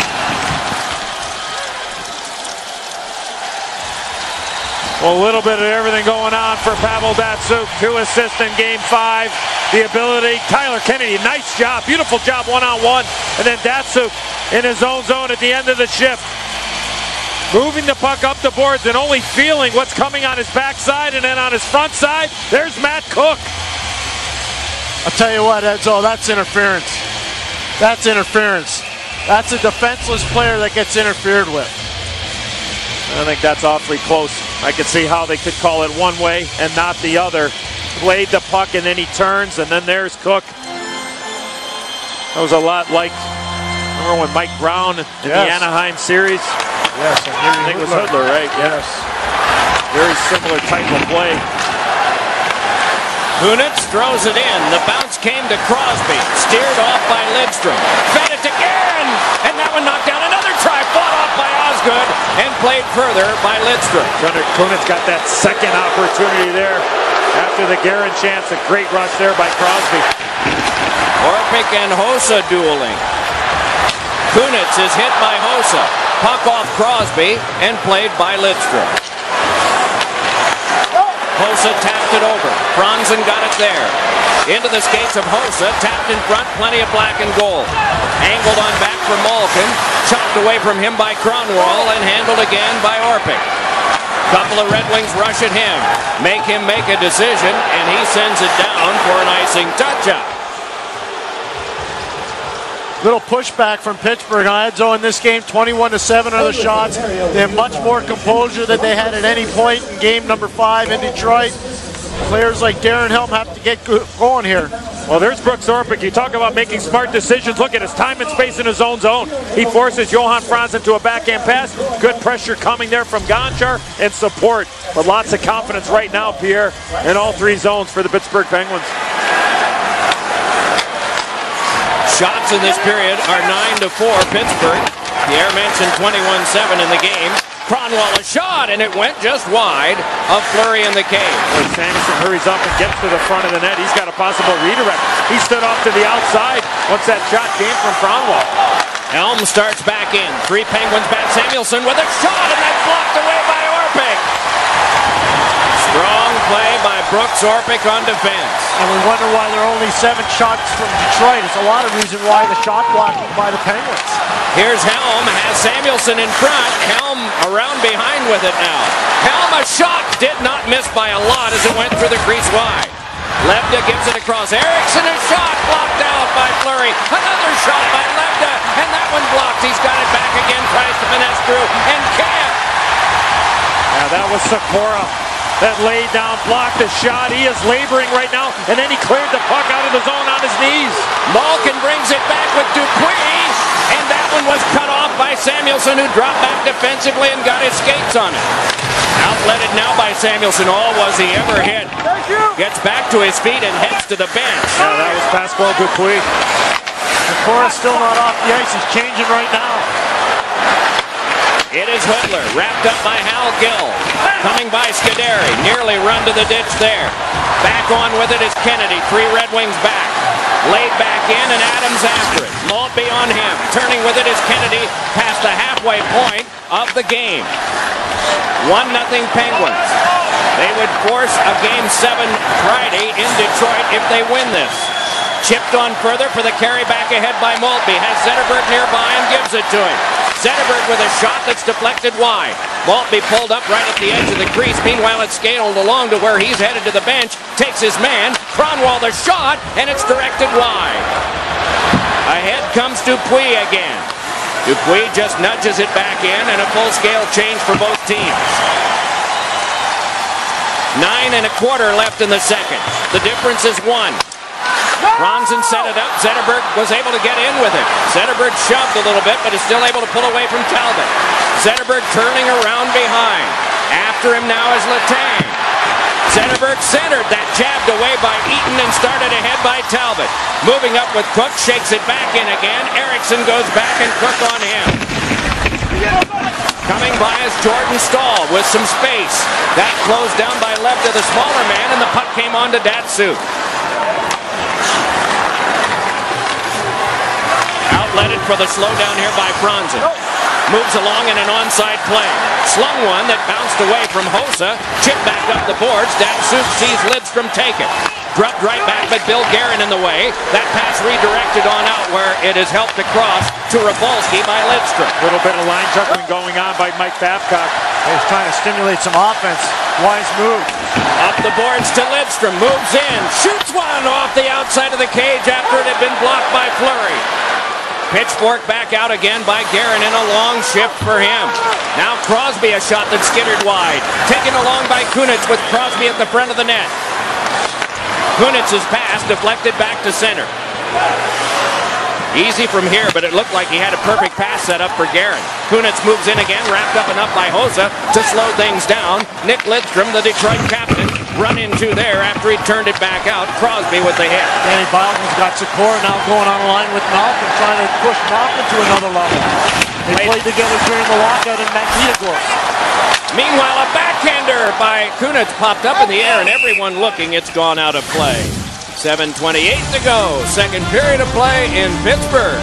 Well, a little bit of everything going on for Pavel Datsuk. Two assists in game five. The ability, Tyler Kennedy, nice job, beautiful job one-on-one. And then Datsuk in his own zone at the end of the shift. Moving the puck up the boards and only feeling what's coming on his backside, and then on his front side, there's Matt Cook. I'll tell you what, Edzo, that's interference. That's interference. That's a defenseless player that gets interfered with. I think that's awfully close. I could see how they could call it one way and not the other. Played the puck, and then he turns, and then there's Cook. That was a lot like, remember when Mike Brown in yes. the Anaheim series? Yes, I think it was Hoodler, right? Yes. Very similar type of play. Kunitz throws it in. The bounce came to Crosby. Steered off by Lidstrom. Fed it to Guerin. And that one knocked down. Another try. Fought off by Osgood. And played further by Lidstrom. Gunnar Kunitz got that second opportunity there. After the Guerin chance. A great rush there by Crosby. Orpik and Hossa dueling. Kunitz is hit by Hossa. Puck off Crosby. And played by Lidstrom. Hossa tapped it over. Franzen got it there. Into the skates of Hossa. Tapped in front. Plenty of black and gold. Angled on back for Malkin. Chopped away from him by Kronwall. And handled again by Orpik. Couple of Red Wings rush at him. Make him make a decision. And he sends it down for an icing touch-up. Little pushback from Pittsburgh on Edzo in this game, twenty-one to seven are the shots. They have much more composure than they had at any point in game number five in Detroit. Players like Darren Helm have to get going here. Well, there's Brooks Orpik. You talk about making smart decisions. Look at his time and space in his own zone. He forces Johan Franzen to a backhand pass. Good pressure coming there from Gonchar and support. But lots of confidence right now, Pierre, in all three zones for the Pittsburgh Penguins. Shots in this period are nine to four Pittsburgh. Pierre mentioned twenty-one seven in the game. Kronwall a shot, and it went just wide of Fleury in the cage. When Sanderson hurries up and gets to the front of the net, he's got a possible redirect. He stood off to the outside once that shot came from Kronwall. Helm starts back in. Three Penguins bat. Samuelsson with a shot, and that's blocked away by Orpik. Strong play by Brooks Orpik on defense. And we wonder why there are only seven shots from Detroit. It's a lot of reason why the shot blocking by the Penguins. Here's Helm, has Samuelsson in front. Helm around behind with it now. Helm a shot, did not miss by a lot as it went through the crease wide. Lebda gives it across. Eriksson a shot blocked out by Fleury. Another shot by Lebda, and that one blocked. He's got it back again, tries to finesse through, and can't. Now that was Sikora that laid down, blocked the shot. He is laboring right now, and then he cleared the puck out of the zone on his knees. Malkin brings it back with Dupuis, and that one was cut off by Samuelsson, who dropped back defensively and got his skates on it. Outletted now by Samuelsson. Oh, was he ever hit? Gets back to his feet and heads to the bench. Yeah, that was Pascal Dupuis. Sikora's still not off the ice. He's changing right now. It is Hoodler, wrapped up by Hal Gill. Coming by Scuderi, nearly run to the ditch there. Back on with it is Kennedy, three Red Wings back. Laid back in and Adams after it. Maltby on him, turning with it is Kennedy past the halfway point of the game. one nothing Penguins. They would force a game seven Friday in Detroit if they win this. Chipped on further for the carry back ahead by Maltby. Has Zetterberg nearby and gives it to him. Zetterberg with a shot that's deflected wide. Maltby pulled up right at the edge of the crease. Meanwhile, it's scaled along to where he's headed to the bench. Takes his man. Kronwall the shot, and it's directed wide. Ahead comes Dupuis again. Dupuis just nudges it back in, and a full-scale change for both teams. Nine and a quarter left in the second. The difference is one. Franzen set it up. Zetterberg was able to get in with it. Zetterberg shoved a little bit, but is still able to pull away from Talbot. Zetterberg turning around behind. After him now is Letang. Zetterberg centered. That jabbed away by Eaton and started ahead by Talbot. Moving up with Cook, shakes it back in again. Eriksson goes back and Cook on him. Coming by is Jordan Stahl with some space. That closed down by Lebda, the smaller man, and the puck came on to Datsuk. Outletted for the slowdown here by Franzen. Moves along in an onside play. Slung one that bounced away from Hossa. Chipped back up the boards. Datsuk sees Lidstrom take it. Dropped right back, but Bill Guerin in the way. That pass redirected on out where it is helped across to Rafalski by Lidstrom. A little bit of line juggling going on by Mike Babcock. He's trying to stimulate some offense. Wise move. Up the boards to Lidstrom. Moves in. Shoots one off the outside of the cage after it had been blocked by Fleury. Pitchfork back out again by Guerin in a long shift for him. Now Crosby, a shot that skittered wide. Taken along by Kunitz with Crosby at the front of the net. Kunitz's pass deflected back to center. Easy from here, but it looked like he had a perfect pass set up for Guerin. Kunitz moves in again, wrapped up and up by Hossa to slow things down. Nick Lidstrom, the Detroit captain, run into there after he turned it back out. Crosby with the hit. Danny Bowden's got Sikora now going on a line with Malkin, trying to push Malkin to another level. They played together during the lockout in Magnitogorsk. Meanwhile, a backhander by Kunitz popped up in the air, and everyone looking, it's gone out of play. seven twenty-eight to go. Second period of play in Pittsburgh.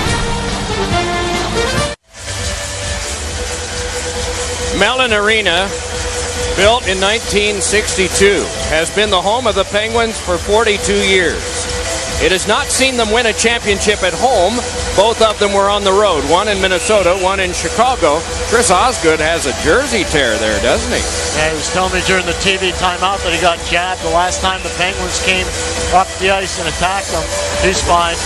Mellon Arena, built in nineteen sixty-two, has been the home of the Penguins for forty-two years. It has not seen them win a championship at home. Both of them were on the road, one in Minnesota, one in Chicago. Chris Osgood has a jersey tear there, doesn't he? Yeah, he was telling me during the T V timeout that he got jabbed the last time the Penguins came up the ice and attacked him. He's fine.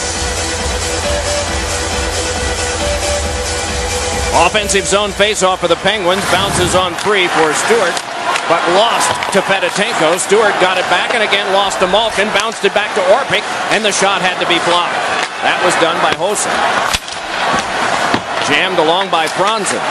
Offensive zone faceoff for the Penguins. Bounces on free for Stewart, but lost to Fedotenko. Stewart got it back and again lost to Malkin. Bounced it back to Orpik, and the shot had to be blocked. That was done by Hossa. Jammed along by Franzen.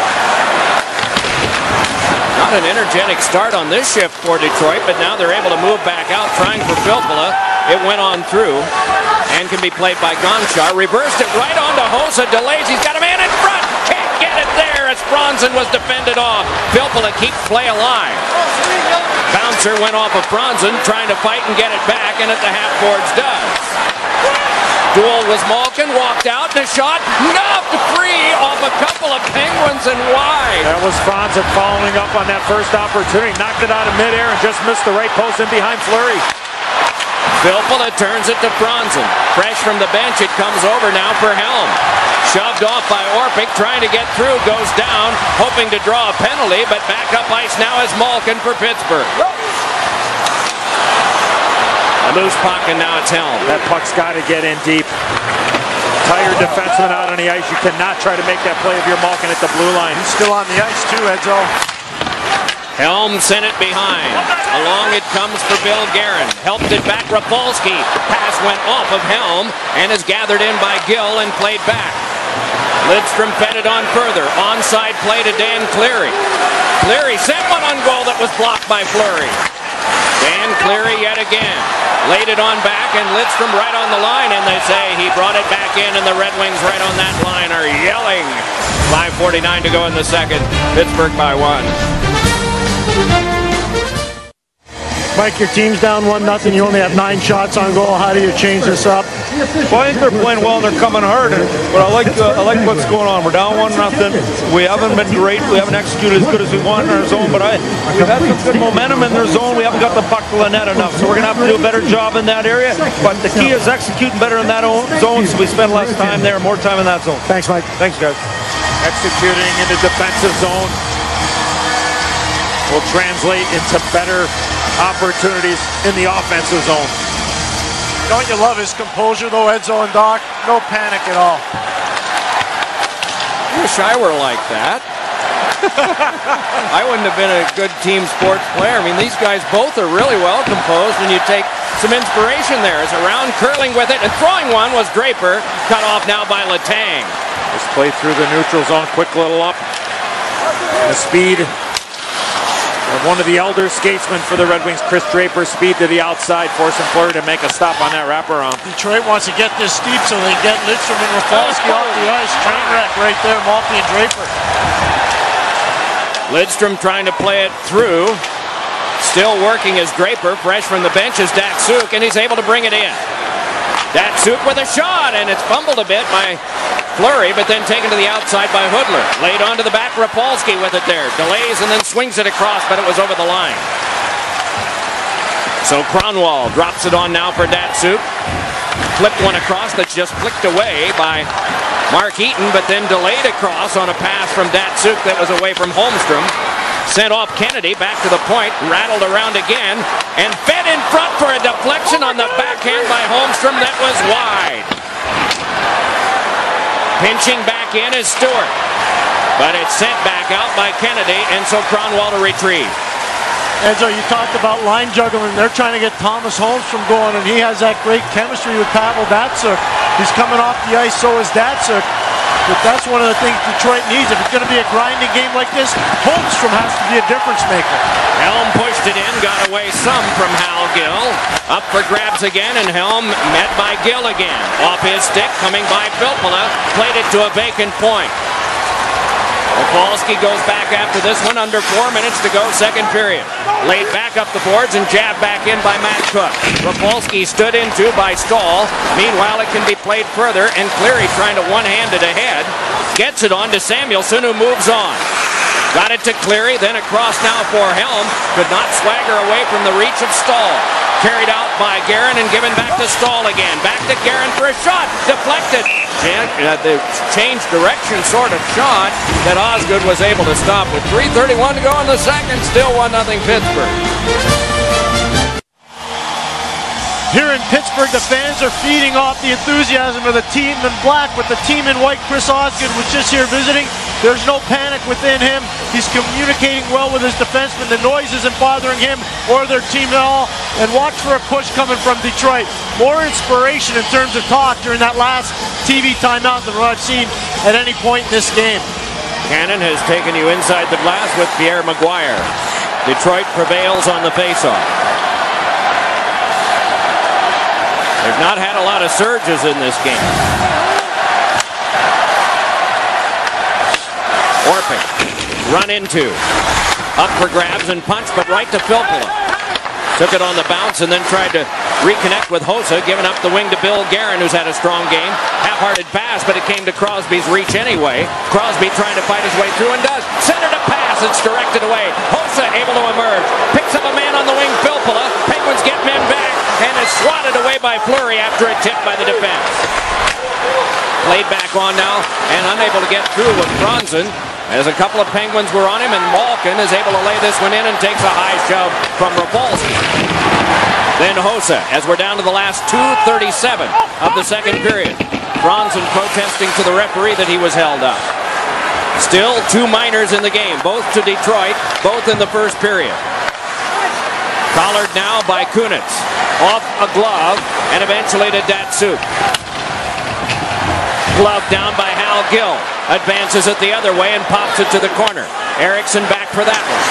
Not an energetic start on this shift for Detroit, but now they're able to move back out, trying for Filppula. It went on through and can be played by Gonchar. Reversed it right onto Hossa. Delays. He's got a man in front. Can't get it there as Franzen was defended off. Filppula keeps play alive. Bouncer went off of Franzen, trying to fight and get it back, and at the half boards does. Duel was Malkin, walked out, and a shot knocked free off a couple of Penguins and wide. That was Franzen following up on that first opportunity. Knocked it out of midair and just missed the right post in behind Fleury. Filppula turns it to Franzen. Fresh from the bench, it comes over now for Helm. Shoved off by Orpik, trying to get through, goes down, hoping to draw a penalty, but back up ice now is Malkin for Pittsburgh. A loose puck, and now it's Helm. That puck's got to get in deep. Tired defenseman out on the ice. You cannot try to make that play if you're Malkin at the blue line. He's still on the ice too, Edzo. Helm sent it behind. Along it comes for Bill Guerin. Helped it back, Rapolsky. Pass went off of Helm and is gathered in by Gill and played back. Lidstrom fed it on further. Onside play to Dan Cleary. Cleary sent one on goal that was blocked by Fleury. Dan Cleary yet again. Laid it on back, and Lidstrom right on the line, and they say he brought it back in, and the Red Wings right on that line are yelling. five forty-nine to go in the second. Pittsburgh by one. Mike, your team's down one nothing. You only have nine shots on goal. How do you change this up? Well, I think they're playing well and they're coming hard. But I like uh, I like what's going on. We're down one nothing. We haven't been great. We haven't executed as good as we want in our zone. But I we've had some good momentum in their zone. We haven't got the puck to the net enough. So we're gonna have to do a better job in that area. But the key is executing better in that zone, so we spend less time there, more time in that zone. Thanks, Mike. Thanks, guys. Executing in the defensive zone will translate into better opportunities in the offensive zone. Don't you love his composure, though, Edzo and Doc? No panic at all. I wish I were like that. I wouldn't have been a good team sports player. I mean, these guys both are really well composed, and you take some inspiration there. As around curling with it, and throwing one was Draper, cut off now by Letang. This play through the neutral zone, quick little up. The speed of one of the elder skatesmen for the Red Wings, Chris Draper, speed to the outside, forcing Fleury to make a stop on that wraparound. Detroit wants to get this steep so they can get Lidstrom and Rapolsky off the ice. Train wreck right there, Malkin and Draper. Lidstrom trying to play it through. Still working as Draper, fresh from the bench is Datsuk, and he's able to bring it in. Datsuk with a shot, and it's fumbled a bit by Fleury, but then taken to the outside by Hoodler. Laid onto the back, Rapolsky with it there. Delays and then swings it across, but it was over the line. So Kronwall drops it on now for Datsuk. Flipped one across that's just flicked away by Mark Eaton, but then delayed across on a pass from Datsuk that was away from Holmstrom. Sent off Kennedy, back to the point, rattled around again, and fed in front for a deflection on the backhand by Holmstrom that was wide. Pinching back in is Stewart, but it's sent back out by Kennedy, and so Kronwall to retrieve. Edzo, you talked about line juggling. They're trying to get Thomas Holmstrom going, and he has that great chemistry with Pavel Datsuk. He's coming off the ice, so is Datsuk. But that's one of the things Detroit needs. If it's going to be a grinding game like this, Holmstrom has to be a difference maker. Helm pushed it in, got away some from Hal Gill. Up for grabs again, and Helm met by Gill again. Off his stick, coming by Filppula, played it to a vacant point. Rafalski goes back after this one, under four minutes to go, second period. Laid back up the boards and jabbed back in by Matt Cook. Rafalski stood into by Stahl. Meanwhile, it can be played further, and Cleary trying to one-hand it ahead. Gets it on to Samuelsson, who moves on. Got it to Cleary, then across now for Helm. Could not swagger away from the reach of Stahl. Carried out by Guerin and given back to Stahl again. Back to Guerin for a shot. Deflected. And, uh, the change direction sort of shot that Osgood was able to stop with three thirty-one to go in the second. Still one nothing Pittsburgh. Here in Pittsburgh, the fans are feeding off the enthusiasm of the team in black, but the team in white, Chris Osgood, was just here visiting. There's no panic within him. He's communicating well with his defensemen. The noise isn't bothering him or their team at all. And watch for a push coming from Detroit. More inspiration in terms of talk during that last T V timeout than what I've seen at any point in this game. Cannon has taken you inside the glass with Pierre Maguire. Detroit prevails on the faceoff. They've not had a lot of surges in this game. Orpik, run into. Up for grabs and punch, but right to Filppula. Took it on the bounce and then tried to reconnect with Hossa, giving up the wing to Bill Guerin, who's had a strong game. Half-hearted pass, but it came to Crosby's reach anyway. Crosby trying to fight his way through and does. Centered a pass, it's directed away. Hossa able to emerge. Picks up a man on the wing, Filppula. Penguins get men back and is swatted away by Fleury after a tip by the defense. Played back on now and unable to get through with Franzen, as a couple of Penguins were on him, and Malkin is able to lay this one in and takes a high shove from Rafalski. Then Hossa, as we're down to the last two thirty-seven of the second period. Franzen protesting to the referee that he was held up. Still two minors in the game, both to Detroit, both in the first period. Collared now by Kunitz. Off a glove, and eventually to Datsuk. Glove down by Hal Gill. Advances it the other way and pops it to the corner. Eriksson back for that one.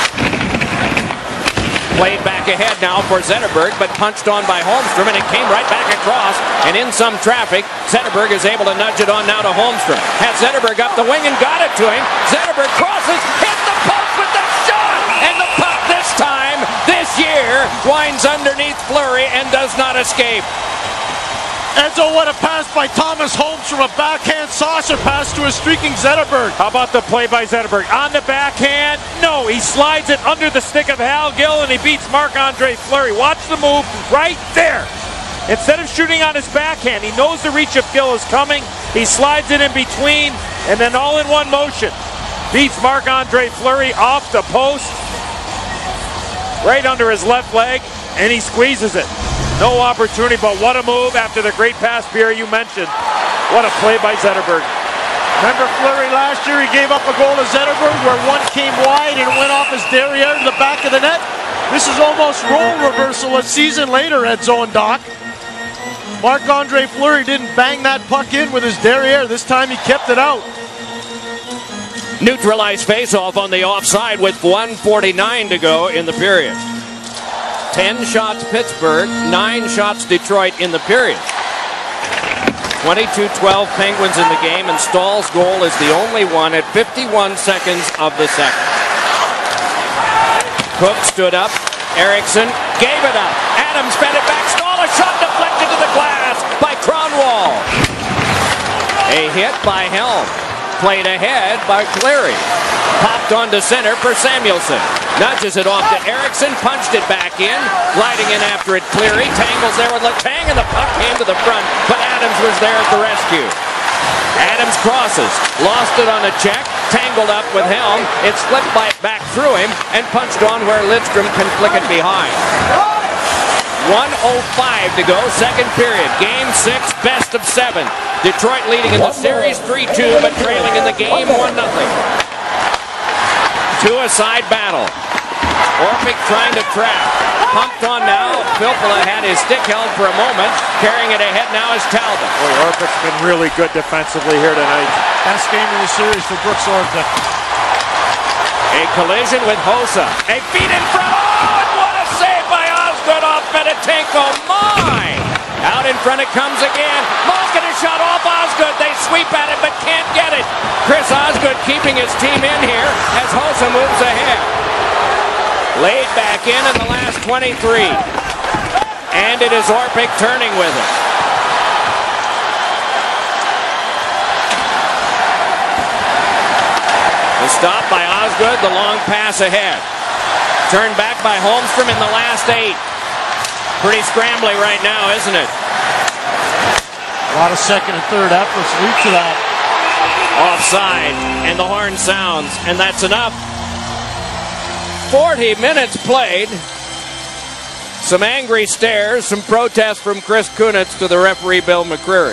Played back ahead now for Zetterberg, but punched on by Holmstrom, and it came right back across. And in some traffic, Zetterberg is able to nudge it on now to Holmstrom. Has Zetterberg up the wing and got it to him. Zetterberg crosses, hit the post with the shot! And the puck this time, this year, winds underneath Fleury and does not escape. Edzo, what a pass by Thomas Holmstrom, a backhand saucer pass to a streaking Zetterberg. How about the play by Zetterberg? On the backhand, no, he slides it under the stick of Hal Gill and he beats Marc-Andre Fleury. Watch the move right there. Instead of shooting on his backhand, he knows the reach of Gill is coming. He slides it in between and then all in one motion. Beats Marc-Andre Fleury off the post, right under his left leg, and he squeezes it. No opportunity, but what a move after the great pass, Pierre, you mentioned. What a play by Zetterberg. Remember Fleury last year, he gave up a goal to Zetterberg where one came wide and it went off his derriere to the back of the net. This is almost role reversal a season later at Zone Doc. Marc-Andre Fleury didn't bang that puck in with his derriere. This time he kept it out. Neutralized faceoff on the offside with one forty-nine to go in the period. ten shots Pittsburgh, nine shots Detroit in the period. twenty-two twelve Penguins in the game, and Stahl's goal is the only one at fifty-one seconds of the second. Cook stood up. Eriksson gave it up. Adams fed it back. Stahl, a shot deflected to the glass by Kronwall. A hit by Helm. Played ahead by Cleary. Popped onto center for Samuelsson. Nudges it off to Eriksson, punched it back in. Gliding in after it, Cleary. Tangles there with Letang, and the puck came to the front, but Adams was there at the rescue. Adams crosses. Lost it on a check. Tangled up with Helm. It slipped by, back through him and punched on where Lidstrom can flick it behind. one oh five to go, second period. Game six, best of seven. Detroit leading in the series three two, but trailing in the game one nothing. Two-a-side battle. Orpik trying to trap. Pumped on now. Filppula had his stick held for a moment. Carrying it ahead now is Talbot. Boy, Orpik's been really good defensively here tonight. Best game of the series for Brooks Orpik. A collision with Hossa. A feed in front. Oh, and what a save by Osgood off Fedotenko. My! Out in front it comes again. Malkin is shot off Osgood. They sweep at it but can't get it. Chris Osgood keeping his team in here as Hossa moves ahead. Laid back in in the last twenty-three. And it is Orpik turning with it. The stop by Osgood, the long pass ahead. Turned back by Holmstrom in the last eight. Pretty scrambly right now, isn't it? A lot of second and third efforts lead to that. Offside, and the horn sounds, and that's enough. forty minutes played. Some angry stares, some protests from Chris Kunitz to the referee Bill McCreary.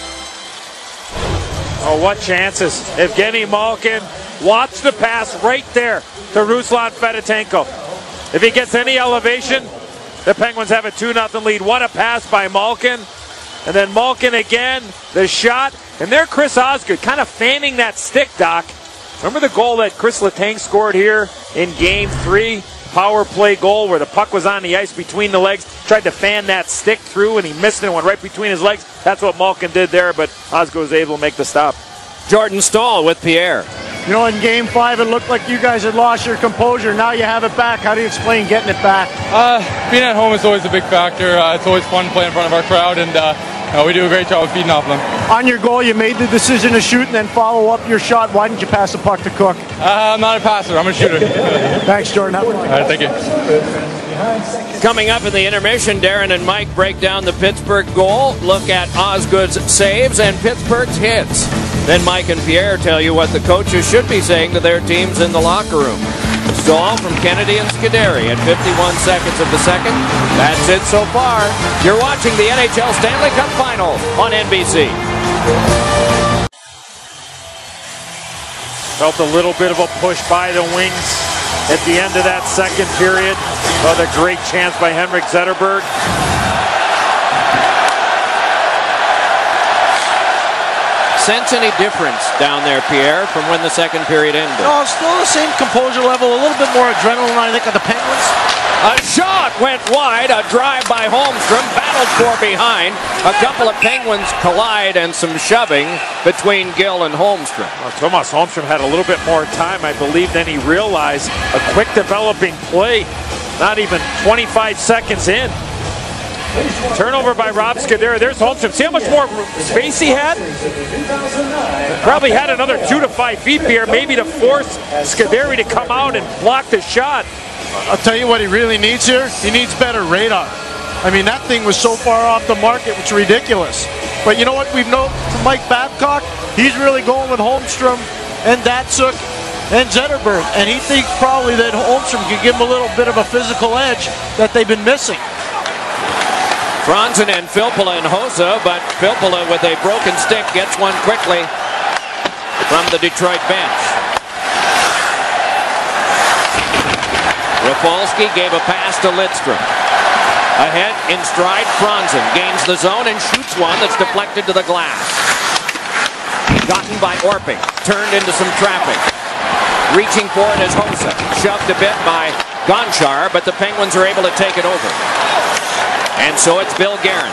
Oh, what chances. Evgeny Malkin, watch the pass right there to Ruslan Fedotenko. If he gets any elevation, the Penguins have a two nothing lead. What a pass by Malkin. And then Malkin again, the shot. And there Chris Osgood kind of fanning that stick, Doc. Remember the goal that Chris Letang scored here in game three? Power play goal where the puck was on the ice between the legs. Tried to fan that stick through and he missed it and went right between his legs. That's what Malkin did there, but Osgood was able to make the stop. Jordan Stahl with Pierre. You know, in game five, it looked like you guys had lost your composure. Now you have it back. How do you explain getting it back? Uh, being at home is always a big factor. Uh, it's always fun playing in front of our crowd, and uh, uh, we do a great job of feeding off them. On your goal, you made the decision to shoot and then follow up your shot. Why didn't you pass the puck to Cook? Uh, I'm not a passer. I'm a shooter. Thanks, Jordan. All right, thank you. Coming up in the intermission, Darren and Mike break down the Pittsburgh goal, look at Osgood's saves and Pittsburgh's hits. Then Mike and Pierre tell you what the coaches should be saying to their teams in the locker room. Stahl from Kennedy and Scuderi at fifty-one seconds of the second. That's it so far. You're watching the N H L Stanley Cup Final on N B C. Felt a little bit of a push by the wings at the end of that second period. Another great chance by Henrik Zetterberg. Sense any difference down there, Pierre, from when the second period ended? No, still the same composure level, a little bit more adrenaline, I think, of the Penguins. A shot went wide, a drive by Holmstrom, battled for behind. A couple of Penguins collide and some shoving between Gill and Holmstrom. Well, Tomas Holmstrom had a little bit more time, I believe, than he realized. A quick developing play, not even twenty-five seconds in. Turnover by Rob Scuderi. There's Holmstrom. See how much more space he had? Probably had another two to five feet here, maybe to force Scuderi to come out and block the shot. I'll tell you what he really needs here. He needs better radar. I mean, that thing was so far off the market, it's ridiculous. But you know what we've known from Mike Babcock? He's really going with Holmstrom and Datsuk and Zetterberg. And he thinks probably that Holmstrom can give him a little bit of a physical edge that they've been missing. Franzen and Filppula and Hossa, but Filppula with a broken stick gets one quickly from the Detroit bench. Rafalski gave a pass to Lidstrom. Ahead in stride, Franzen gains the zone and shoots one that's deflected to the glass. Gotten by Orpik, turned into some traffic. Reaching for it is Hossa, shoved a bit by Gonchar, but the Penguins are able to take it over. And so it's Bill Guerin.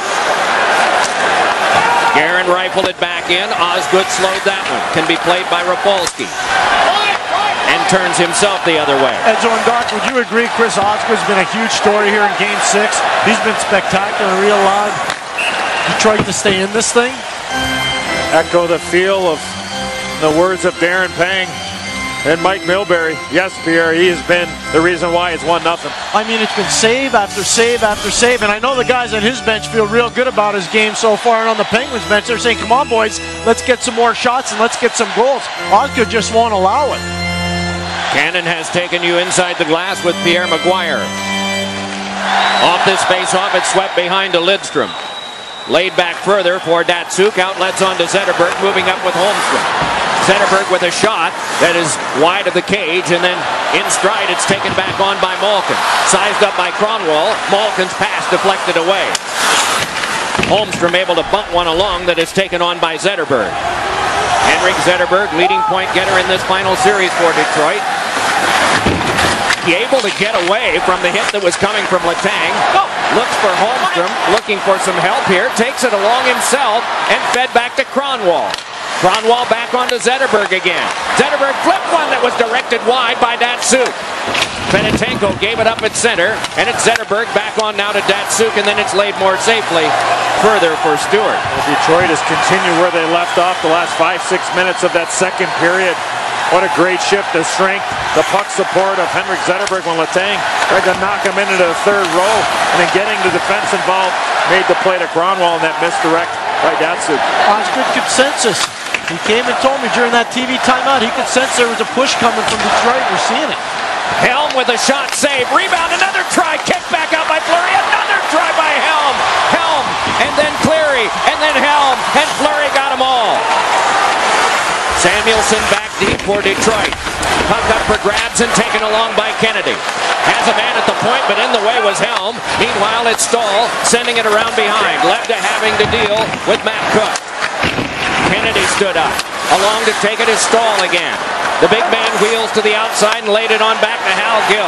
Guerin rifled it back in. Osgood slowed that one. Can be played by Rafalski. And turns himself the other way. Edzo and Doc, would you agree Chris Osgood's been a huge story here in Game six? He's been spectacular, real loud. Detroit to stay in this thing? Echo the feel of the words of Darren Pang and Mike Milbury. Yes, Pierre, he has been the reason why it's one nothing. I mean, it's been save after save after save, and I know the guys on his bench feel real good about his game so far, and on the Penguins bench, they're saying, come on, boys, let's get some more shots and let's get some goals. Osgood just won't allow it. Cannon has taken you inside the glass with Pierre Maguire. Off this face-off, it's swept behind to Lidstrom. Laid back further for Datsuk, outlets onto Zetterberg, moving up with Holmstrom. Zetterberg with a shot that is wide of the cage, and then in stride it's taken back on by Malkin. Sized up by Kronwall. Malkin's pass deflected away. Holmstrom able to bunt one along that is taken on by Zetterberg. Henrik Zetterberg, leading point getter in this final series for Detroit. He able to get away from the hit that was coming from Letang. Oh, looks for Holmstrom, looking for some help here. Takes it along himself and fed back to Kronwall. Kronwall back onto Zetterberg again. Zetterberg flipped one that was directed wide by Datsuk. Fedotenko gave it up at center, and it's Zetterberg back on now to Datsuk, and then it's laid more safely further for Stewart. Well, Detroit has continued where they left off the last five, six minutes of that second period. What a great shift of strength. The puck support of Henrik Zetterberg when Letang tried to knock him into the third row, and then getting the defense involved, made the play to Kronwall, and that misdirect by Datsuk. Osgood could sense this. He came and told me during that T V timeout he could sense there was a push coming from Detroit. We're seeing it. Helm with a shot save. Rebound, another try. Kick back out by Fleury. Another try by Helm. Helm, and then Cleary, and then Helm, and Fleury got them all. Samuelson back deep for Detroit. Puck up for grabs and taken along by Kennedy. Has a man at the point, but in the way was Helm. Meanwhile, it's Stahl sending it around behind. Led to having to deal with Matt Cook. Kennedy stood up. Along to take it is Stahl again. The big man wheels to the outside and laid it on back to Hal Gill.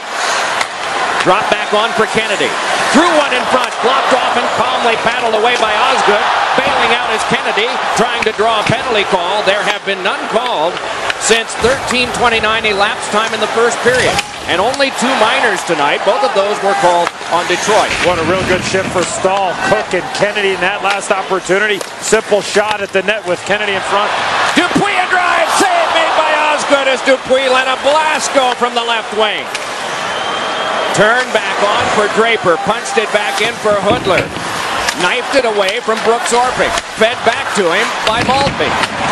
Drop back on for Kennedy. Threw one in front, blocked off and calmly paddled away by Osgood. Bailing out is Kennedy, trying to draw a penalty call. There have been none called since thirteen twenty-nine elapsed time in the first period. And only two minors tonight. Both of those were called on Detroit. What a real good shift for Stahl, Cook, and Kennedy in that last opportunity. Simple shot at the net with Kennedy in front. Dupuis a drive, save made by Osgood as Dupuis let a blast go from the left wing. Turned back on for Draper, punched it back in for Hudler. Knifed it away from Brooks Orpik. Fed back to him by Maltby.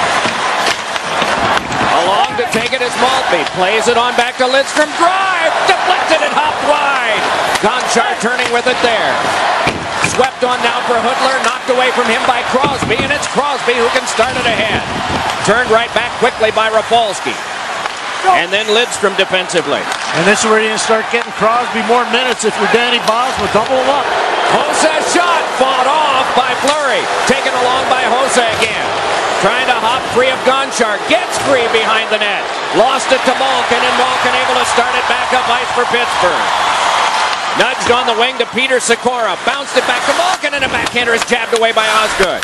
Along to take it is Maltby. Plays it on back to Lidstrom. Drive! Deflected and hopped wide. Gonchar turning with it there. Swept on now for Hudler. Knocked away from him by Crosby. And it's Crosby who can start it ahead. Turned right back quickly by Rafalski. And then Lidstrom defensively. And this is where you're going to start getting Crosby more minutes if you're Danny Bosma. Double him up. Hossa shot fought off by Fleury. Taken along by Hossa again. Trying to hop free of Gonchar. Gets free behind the net. Lost it to Malkin, and Malkin able to start it back up ice for Pittsburgh. Nudged on the wing to Peter Sikora. Bounced it back to Malkin, and a backhander is jabbed away by Osgood.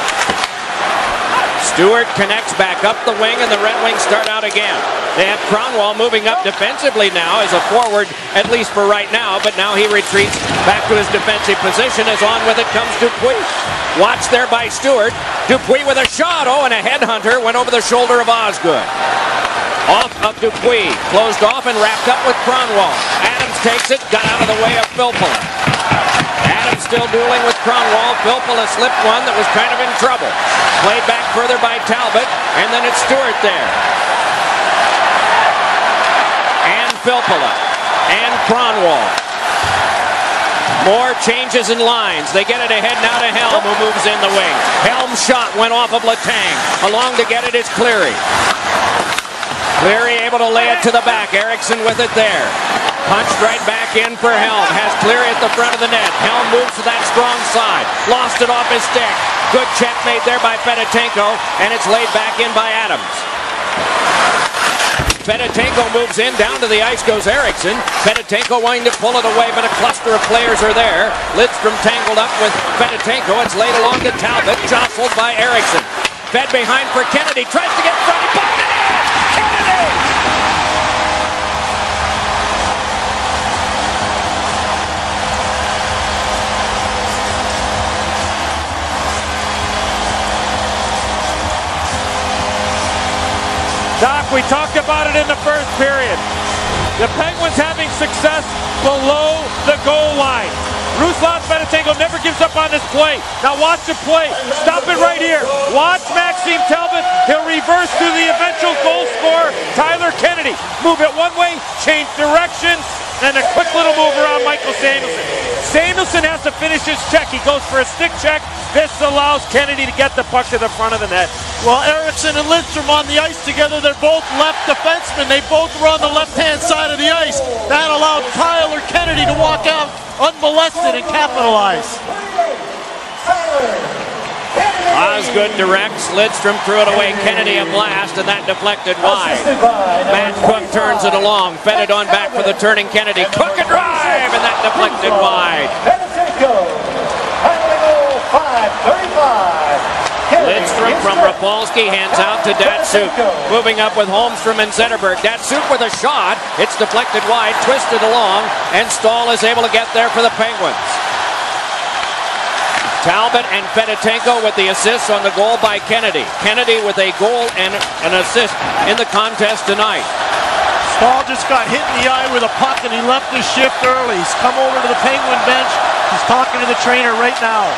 Stewart connects back up the wing, and the Red Wings start out again. They have Kronwall moving up defensively now as a forward, at least for right now, but now he retreats back to his defensive position as on with it comes Dupuis. Watched there by Stewart. Dupuis with a shot. Oh, and a headhunter went over the shoulder of Osgood. Off of Dupuis. Closed off and wrapped up with Kronwall. Adams takes it, got out of the way of Filppula. Adams still dueling with Kronwall. Filppula slipped one that was kind of in trouble. Played back further by Talbot, and then it's Stewart there. And Filppula. And Kronwall. More changes in lines. They get it ahead now to Helm, who moves in the wing. Helm's shot went off of Letang. Along to get it is Cleary. Cleary able to lay it to the back. Eriksson with it there. Punched right back in for Helm. Has Cleary at the front of the net. Helm moves to that strong side. Lost it off his stick. Good check made there by Fedotenko, and it's laid back in by Adams. Fedotenko moves in. Down to the ice goes Eriksson. Fedotenko wanting to pull it away, but a cluster of players are there. Lidstrom tangled up with Fedotenko. It's laid along to Talbot. Jostled by Eriksson. Fed behind for Kennedy. Tries to get in front. He bumped it in! Kennedy! Doc, we talked about it in the first period. The Penguins having success below the goal line. Ruslan Fedotenko never gives up on this play. Now watch the play. Stop it right here. Watch Maxime Talbot. He'll reverse to the eventual goal scorer, Tyler Kennedy. Move it one way, change direction, and a quick little move around Michael Samuelson. Samuelson has to finish his check. He goes for a stick check. This allows Kennedy to get the puck to the front of the net. Well, Eriksson and Lidstrom on the ice together. They're both left defensemen. They both were on the left-hand side of the ice. That allowed Tyler Kennedy to walk out unmolested and capitalize. Osgood directs. Lidstrom threw it away. Kennedy a blast, and that deflected wide. Matt Cook turns it along. Fed it on back for the turning Kennedy. Cook a drive, and that deflected wide. Lidstrom from Rafalski hands out to Datsuk. Moving up with Holmstrom and Zetterberg. Datsuk with a shot. It's deflected wide, twisted along, and Stahl is able to get there for the Penguins. Talbot and Fedotenko with the assists on the goal by Kennedy. Kennedy with a goal and an assist in the contest tonight. Stahl just got hit in the eye with a puck and he left his shift early. He's come over to the Penguin bench. He's talking to the trainer right now.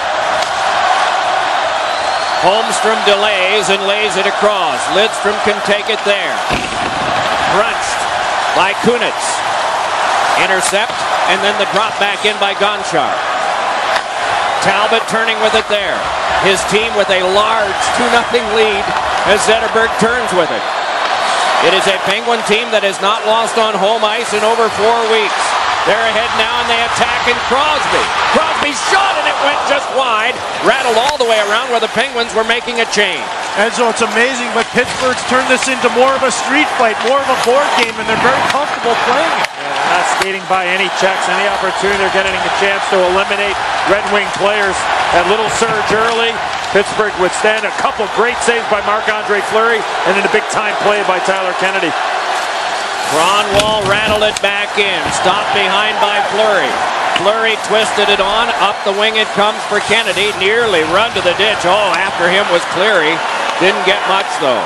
Holmstrom delays and lays it across. Lidstrom can take it there. Crunched by Kunitz. Intercept, and then the drop back in by Gonchar. Talbot turning with it there. His team with a large two nothing lead as Zetterberg turns with it. It is a Penguin team that has not lost on home ice in over four weeks. They're ahead now and they attack in Crosby. Crosby shot and it went just wide. Rattled all the way around where the Penguins were making a change. Enzo, it's amazing, but Pittsburgh's turned this into more of a street fight, more of a board game, and they're very comfortable playing it. Yeah, not skating by any checks, any opportunity. They're getting a chance to eliminate Red Wing players. That little surge early. Pittsburgh withstand a couple great saves by Marc-Andre Fleury, and then a big-time play by Tyler Kennedy. Kronwall rattled it back in. Stopped behind by Fleury. Fleury twisted it on. Up the wing it comes for Kennedy. Nearly run to the ditch. Oh, after him was Cleary. Didn't get much, though.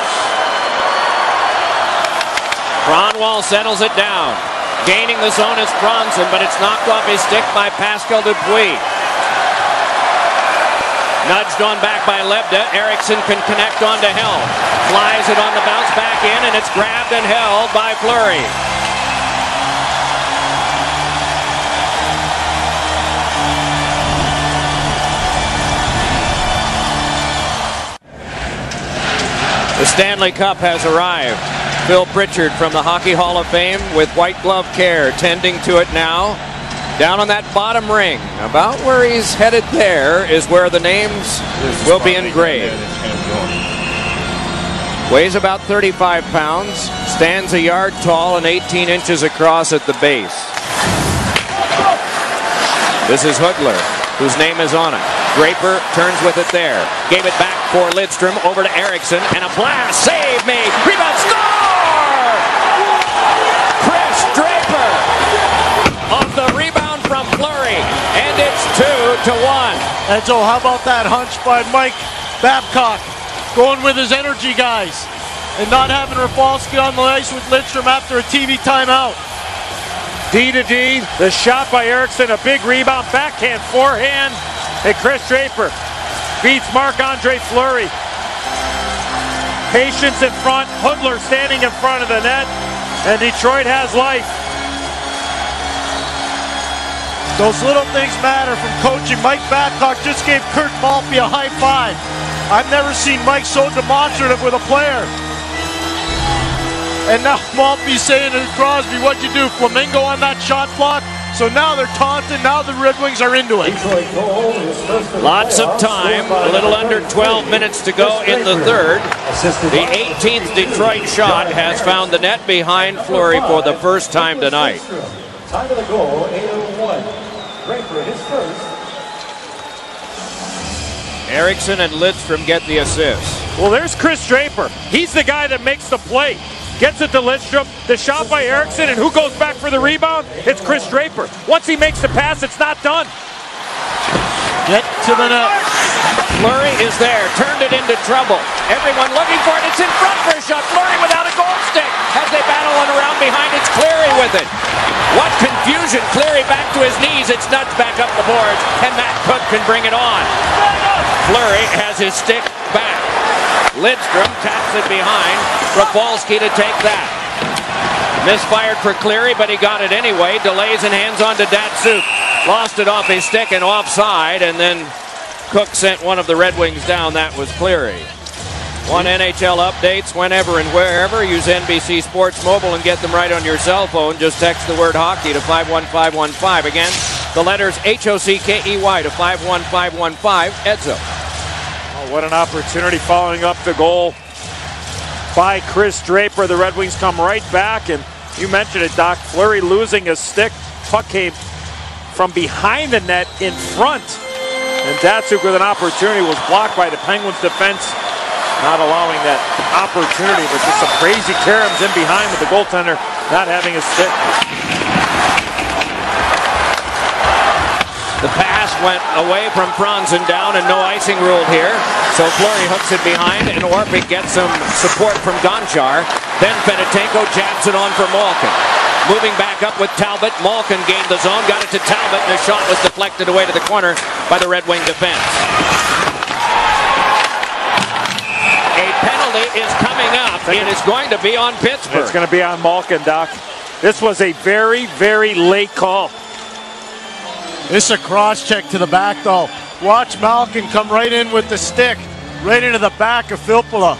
Kronwall settles it down. Gaining the zone is Bronson, but it's knocked off his stick by Pascal Dupuis. Nudged on back by Lebda. Eriksson can connect on to Helm. Flies it on the bounce back in, and it's grabbed and held by Fleury. The Stanley Cup has arrived. Phil Pritchard from the Hockey Hall of Fame with white glove care tending to it now. Down on that bottom ring, about where he's headed there is where the names will be engraved. Weighs about thirty-five pounds, stands a yard tall and eighteen inches across at the base. This is Hudler, whose name is on it. Draper turns with it there. Gave it back for Lidstrom, over to Eriksson, and a blast, save made, rebound, score! Chris Draper off the rebound from Fleury, and it's two to one. Enzo, how about that hunch by Mike Babcock, going with his energy guys, and not having Rafalski on the ice with Lidstrom after a T V timeout. D to D, the shot by Eriksson, a big rebound, backhand, forehand, and Chris Draper beats Marc-Andre Fleury. Patience in front, Hudler standing in front of the net, and Detroit has life. Those little things matter from coaching. Mike Babcock just gave Kurt Maltby a high five. I've never seen Mike so demonstrative with a player. And now Maltby's saying to Crosby, what'd you do, flamingo on that shot block? So now they're taunting, now the Red Wings are into it. Lots of time, a little under twelve minutes to go in the third. The eighteenth Detroit shot has found the net behind Fleury for the first time tonight. Time of the goal, eight oh one. Draper, his first. Eriksson and Lidstrom get the assist. Well, there's Chris Draper. He's the guy that makes the play. Gets it to Lidstrom. The shot by Eriksson, and who goes back for the rebound? It's Chris Draper. Once he makes the pass, it's not done. Get to the net. Fleury is there, turned it into trouble. Everyone looking for it. It's in front for a shot. Fleury without a goal stick. As they battle on around behind, it's Cleary with it. What confusion. Cleary back to his knees. It's nudged back up the boards, and Matt Cook can bring it on. Fleury has his stick back. Lidstrom taps it behind. Rafalski to take that. Misfired for Cleary, but he got it anyway. Delays and hands on to Datsuk. Lost it off his stick and offside, and then Cook sent one of the Red Wings down. That was Cleary. Want N H L updates whenever and wherever? Use N B C Sports Mobile and get them right on your cell phone. Just text the word hockey to five one five one five. Again, the letters H O C K E Y to five one five one five. Edzo. Oh, what an opportunity following up the goal by Chris Draper. The Red Wings come right back, and you mentioned it, Doc. Fleury losing his stick. Puck came from behind the net in front. And Datsuk with an opportunity was blocked by the Penguins defense, not allowing that opportunity, but just some crazy caroms in behind with the goaltender not having a stick. The pass went away from Franzen down, and no icing ruled here. So Fleury hooks it behind, and Orpik gets some support from Gonchar. Then Fedotenko jabs it on for Malkin. Moving back up with Talbot. Malkin gained the zone, got it to Talbot, and the shot was deflected away to the corner by the Red Wing defense. A penalty is coming up. It is going to be on Pittsburgh. It's going to be on Malkin, Doc. This was a very, very late call. This is a cross-check to the back, though. Watch Malkin come right in with the stick, right into the back of Filppula.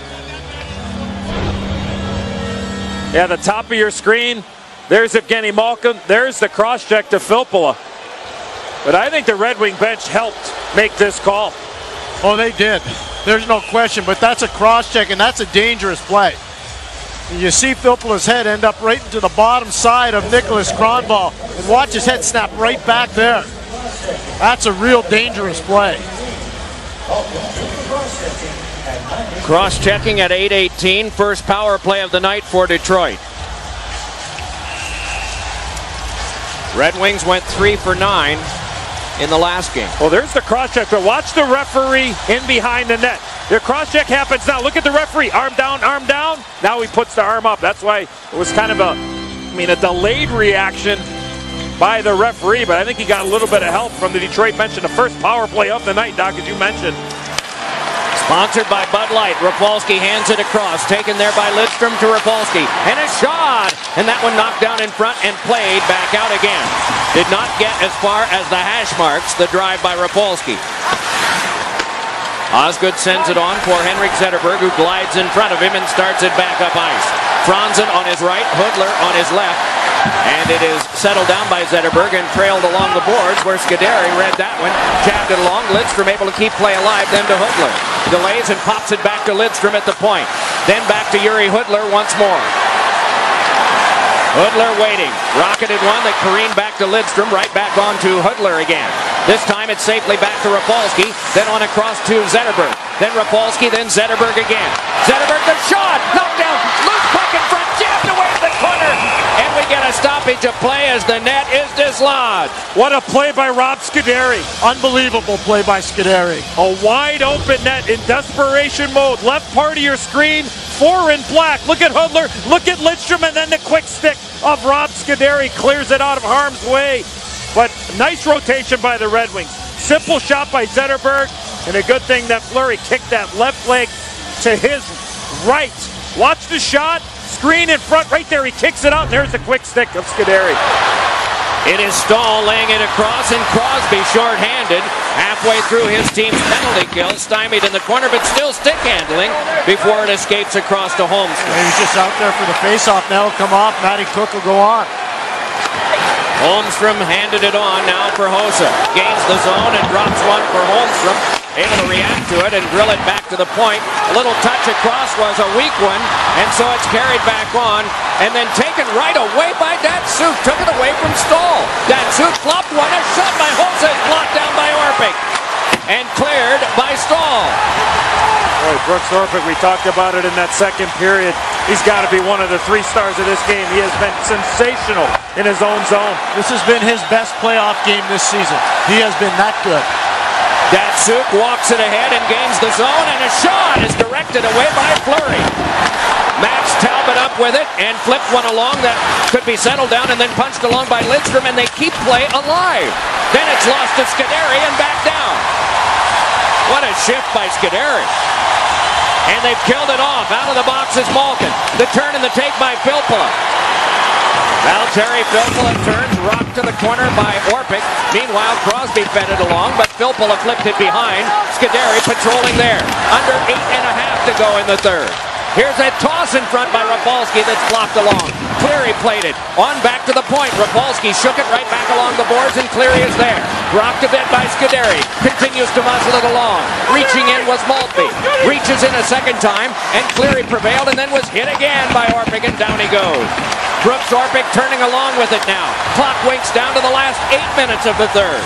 Yeah, the top of your screen, there's Evgeny Malkin. There's the cross-check to Filppula. But I think the Red Wing bench helped make this call. Oh, they did. There's no question, but that's a cross-check, and that's a dangerous play. And you see Filppula's head end up right into the bottom side of Nicholas Kronwall, and watch his head snap right back there. That's a real dangerous play. Cross-checking at eight eighteen. First power play of the night for Detroit. Red Wings went three for nine in the last game. Well, there's the cross-check, but watch the referee in behind the net. The cross-check happens now. Look at the referee. Arm down, arm down. Now he puts the arm up. That's why it was kind of a, I mean, a delayed reaction by the referee, but I think he got a little bit of help from the Detroit bench in the first power play of the night, Doc, as you mentioned. Sponsored by Bud Light. Rapolsky hands it across. Taken there by Lidstrom to Rapolsky. And a shot! And that one knocked down in front and played back out again. Did not get as far as the hash marks, the drive by Rapolsky. Osgood sends it on for Henrik Zetterberg, who glides in front of him and starts it back up ice. Franzen on his right, Hudler on his left. And it is settled down by Zetterberg and trailed along the boards where Scuderi read that one, jabbed it along. Lidstrom able to keep play alive, then to Hudler. Delays and pops it back to Lidstrom at the point. Then back to Yuri Hudler once more. Hudler waiting. Rocketed one that careened back to Lidstrom, right back on to Hudler again. This time it's safely back to Rapolsky, then on across to Zetterberg. Then Rapolsky, then Zetterberg again. Zetterberg, the shot! Knocked down! Loose puck in front, jabbed away to the corner! And we get a stoppage of play as the net is dislodged. What a play by Rob Scuderi. Unbelievable play by Scuderi. A wide open net in desperation mode. Left part of your screen, four in black. Look at Hudler, look at Lidstrom, and then the quick stick of Rob Scuderi clears it out of harm's way. But nice rotation by the Red Wings. Simple shot by Zetterberg, and a good thing that Fleury kicked that left leg to his right. Watch the shot, screen in front, right there, he kicks it out, and there's the quick stick of Scuderi. It is Stahl laying it across, and Crosby short-handed halfway through his team's penalty kill, stymied in the corner, but still stick handling before it escapes across to Holmstrom. He's just out there for the face-off now. Come off, Matty Cook will go on. Holmstrom handed it on now for Hossa. Gains the zone and drops one for Holmstrom. Able to react to it and drill it back to the point. A little touch across was a weak one, and so it's carried back on and then taken right away by Datsuk. Took it away from Stahl. Datsuk flopped one. A shot by Hossa is blocked down by Orpik and cleared by Stahl. Boy, Brooks Orpik, we talked about it in that second period. He's got to be one of the three stars of this game. He has been sensational in his own zone. This has been his best playoff game this season. He has been that good. Datsuk walks it ahead and gains the zone, and a shot is directed away by Fleury. Matched Talbot up with it and flipped one along that could be settled down and then punched along by Lidstrom, and they keep play alive. Then it's lost to Scuderi and back down. What a shift by Scuderi. And they've killed it off. Out of the box is Malkin. The turn and the take by Filppula. Valtteri Filppula turns, rocked to the corner by Orpik. Meanwhile, Crosby fed it along, but Filppula flipped it behind. Scuderi patrolling there. Under eight and a half to go in the third. Here's a toss in front by Rafalski that's blocked along. Cleary played it. On back to the point. Rafalski shook it right back along the boards, and Cleary is there. Rocked a bit by Scuderi. Continues to muzzle it along. Reaching in was Maltby. Reaches in a second time, and Cleary prevailed and then was hit again by Orpik, and down he goes. Brooks Orpik turning along with it now. Clock winks down to the last eight minutes of the third.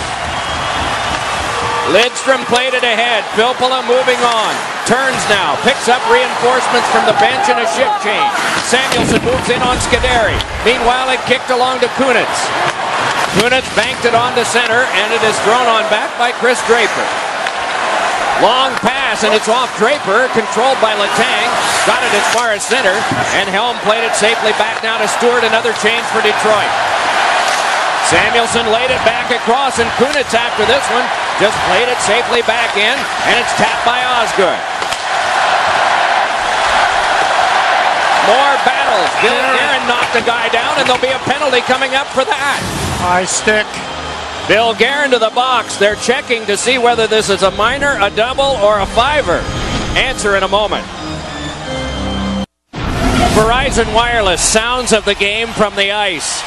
Lidstrom played it ahead. Filppula moving on. Turns now. Picks up reinforcements from the bench and a shift change. Samuelsson moves in on Scuderi. Meanwhile, it kicked along to Kunitz. Kunitz banked it onto center, and it is thrown on back by Chris Draper. Long pass, and it's off Draper, controlled by Letang. Got it as far as center, and Helm played it safely back now to Stewart. Another change for Detroit. Samuelsson laid it back across, and Kunitz after this one just played it safely back in, and it's tapped by Osgood. More battles. Bill Guerin knocked a guy down, and there'll be a penalty coming up for that. High stick. Bill Guerin to the box. They're checking to see whether this is a minor, a double, or a fiver. Answer in a moment. Verizon Wireless, sounds of the game from the ice.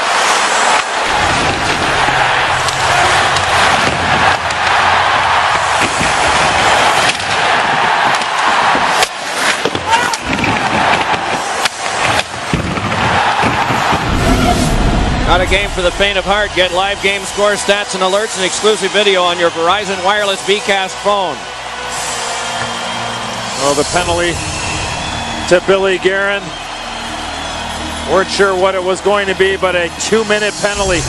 Not a game for the faint of heart. Get live game score, stats, and alerts and exclusive video on your Verizon Wireless V-Cast phone. Well, the penalty to Billy Guerin. Weren't sure what it was going to be, but a two-minute penalty.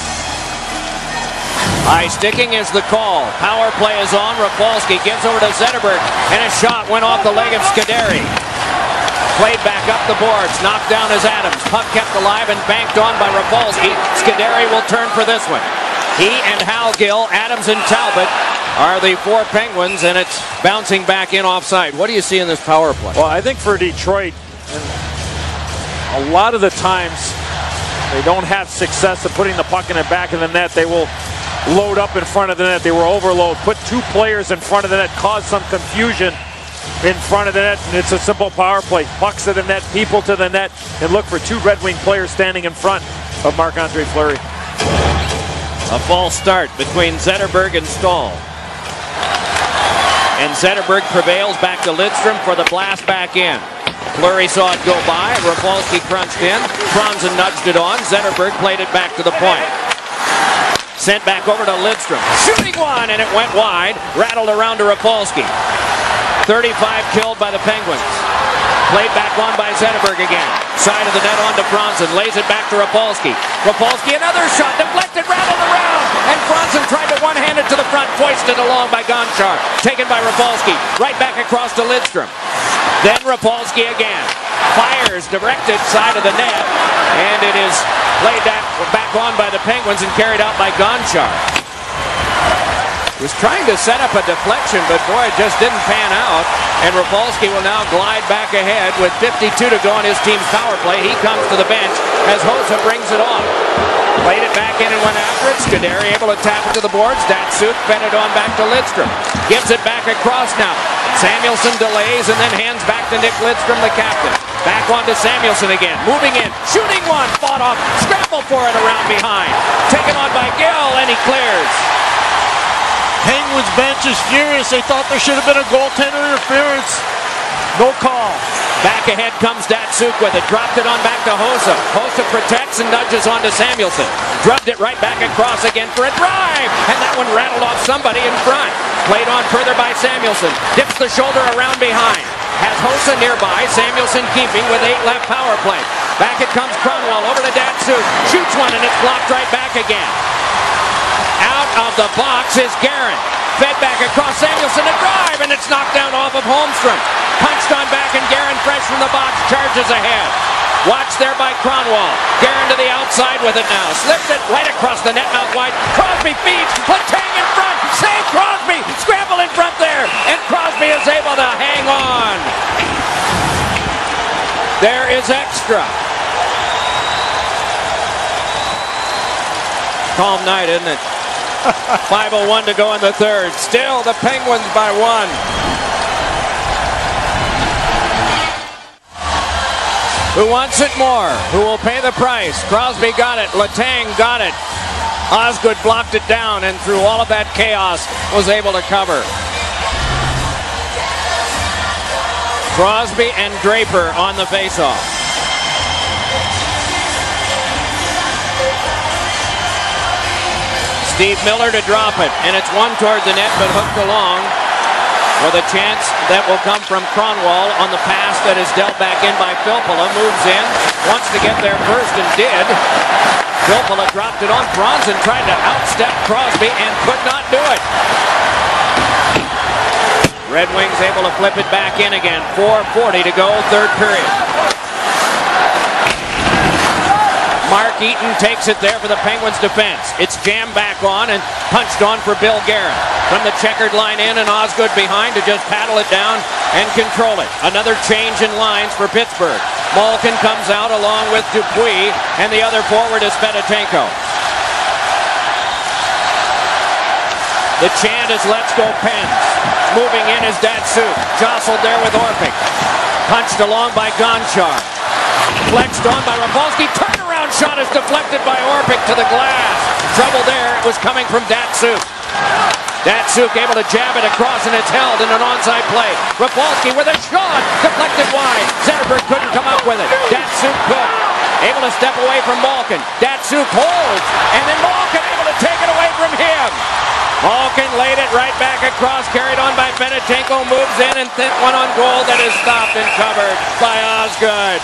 High sticking is the call. Power play is on. Rafalski gives over to Zetterberg, and a shot went off the leg of Scuderi. Played back up the boards. Knocked down as Adams. Puck kept alive and banked on by Rafalski. Scuderi will turn for this one. He and Hal Gill, Adams and Talbot are the four Penguins, and it's bouncing back in offside. What do you see in this power play? Well, I think for Detroit, a lot of the times they don't have success of putting the puck in the back of the net. They will load up in front of the net. They will overload. Put two players in front of the net. Cause some confusion in front of the net, and it's a simple power play. Pucks to the net, people to the net, and look for two Red Wing players standing in front of Marc-Andre Fleury. A false start between Zetterberg and Stahl. And Zetterberg prevails back to Lidstrom for the blast back in. Fleury saw it go by. Rafalski crunched in. Franzen nudged it on. Zetterberg played it back to the point. Sent back over to Lidstrom. Shooting one, and it went wide. Rattled around to Rafalski. thirty-five killed by the Penguins. Played back on by Zetterberg again. Side of the net on to Franzen. Lays it back to Rafalski. Rafalski, another shot. Deflected, rattled around. And Franzen tried to one-hand it to the front. Foisted along by Gonchar. Taken by Rafalski. Right back across to Lidstrom. Then Rafalski again. Fires directed side of the net. And it is played back, back on by the Penguins and carried out by Gonchar. Was trying to set up a deflection, but boy, it just didn't pan out. And Rafalski will now glide back ahead with fifty-two to go on his team's power play. He comes to the bench as Hossa brings it off. Played it back in and went after it. Scuderi able to tap it to the boards. Datsuk fed it on back to Lidstrom. Gives it back across now. Samuelsson delays and then hands back to Nick Lidstrom, the captain. Back on to Samuelsson again. Moving in. Shooting one. Fought off. Scramble for it around behind. Taken on by Gill, and he clears. Penguins bench is furious. They thought there should have been a goaltender interference. No call. Back ahead comes Datsuk with it. Dropped it on back to Hossa. Hossa protects and nudges on to Samuelsson. Drubbed it right back across again for a drive. And that one rattled off somebody in front. Played on further by Samuelsson. Dips the shoulder around behind. Has Hossa nearby. Samuelsson keeping with eight left power play. Back it comes Kronwall over to Datsuk. Shoots one and it's blocked right back again. Out of the box is Guerin. Fed back across Samuelsson, a drive, and it's knocked down off of Holmstrom. Punched on back, and Guerin fresh from the box charges ahead. Watched there by Kronwall. Guerin to the outside with it now. Slips it right across the net out wide. Crosby feeds. Letang in front. Save Crosby. Scramble in front there. And Crosby is able to hang on. There is extra. calm night, isn't it? five oh one to go in the third. Still the Penguins by one. Who wants it more? Who will pay the price? Crosby got it. Letang got it. Osgood blocked it down, and through all of that chaos was able to cover. Crosby and Draper on the faceoff. Steve Miller to drop it, and it's one toward the net, but hooked along with a chance that will come from Kronwall on the pass that is dealt back in by Filppula. Moves in, wants to get there first and did. Filppula dropped it on. Bronson tried to outstep Crosby and could not do it. Red Wings able to flip it back in again. four forty to go, third period. Mark Eaton takes it there for the Penguins defense. It's jammed back on and punched on for Bill Guerin. From the checkered line in, and Osgood behind to just paddle it down and control it. Another change in lines for Pittsburgh. Malkin comes out along with Dupuis, and the other forward is Fedotenko. The chant is "Let's go Pens." Moving in is Datsuk. Jostled there with Orpik. Punched along by Gonchar. Flexed on by Rafalski. Turnaround shot is deflected by Orpik to the glass. Trouble there. It was coming from Datsuk. Datsuk able to jab it across, and it's held in an onside play. Rafalski with a shot. Deflected wide. Zetterberg couldn't come up with it. Datsuk could. Able to step away from Malkin. Datsuk holds. And then Malkin able to take it away from him. Malkin laid it right back across, carried on by Fedotenko, moves in, and thin one on goal that is stopped and covered by Osgood.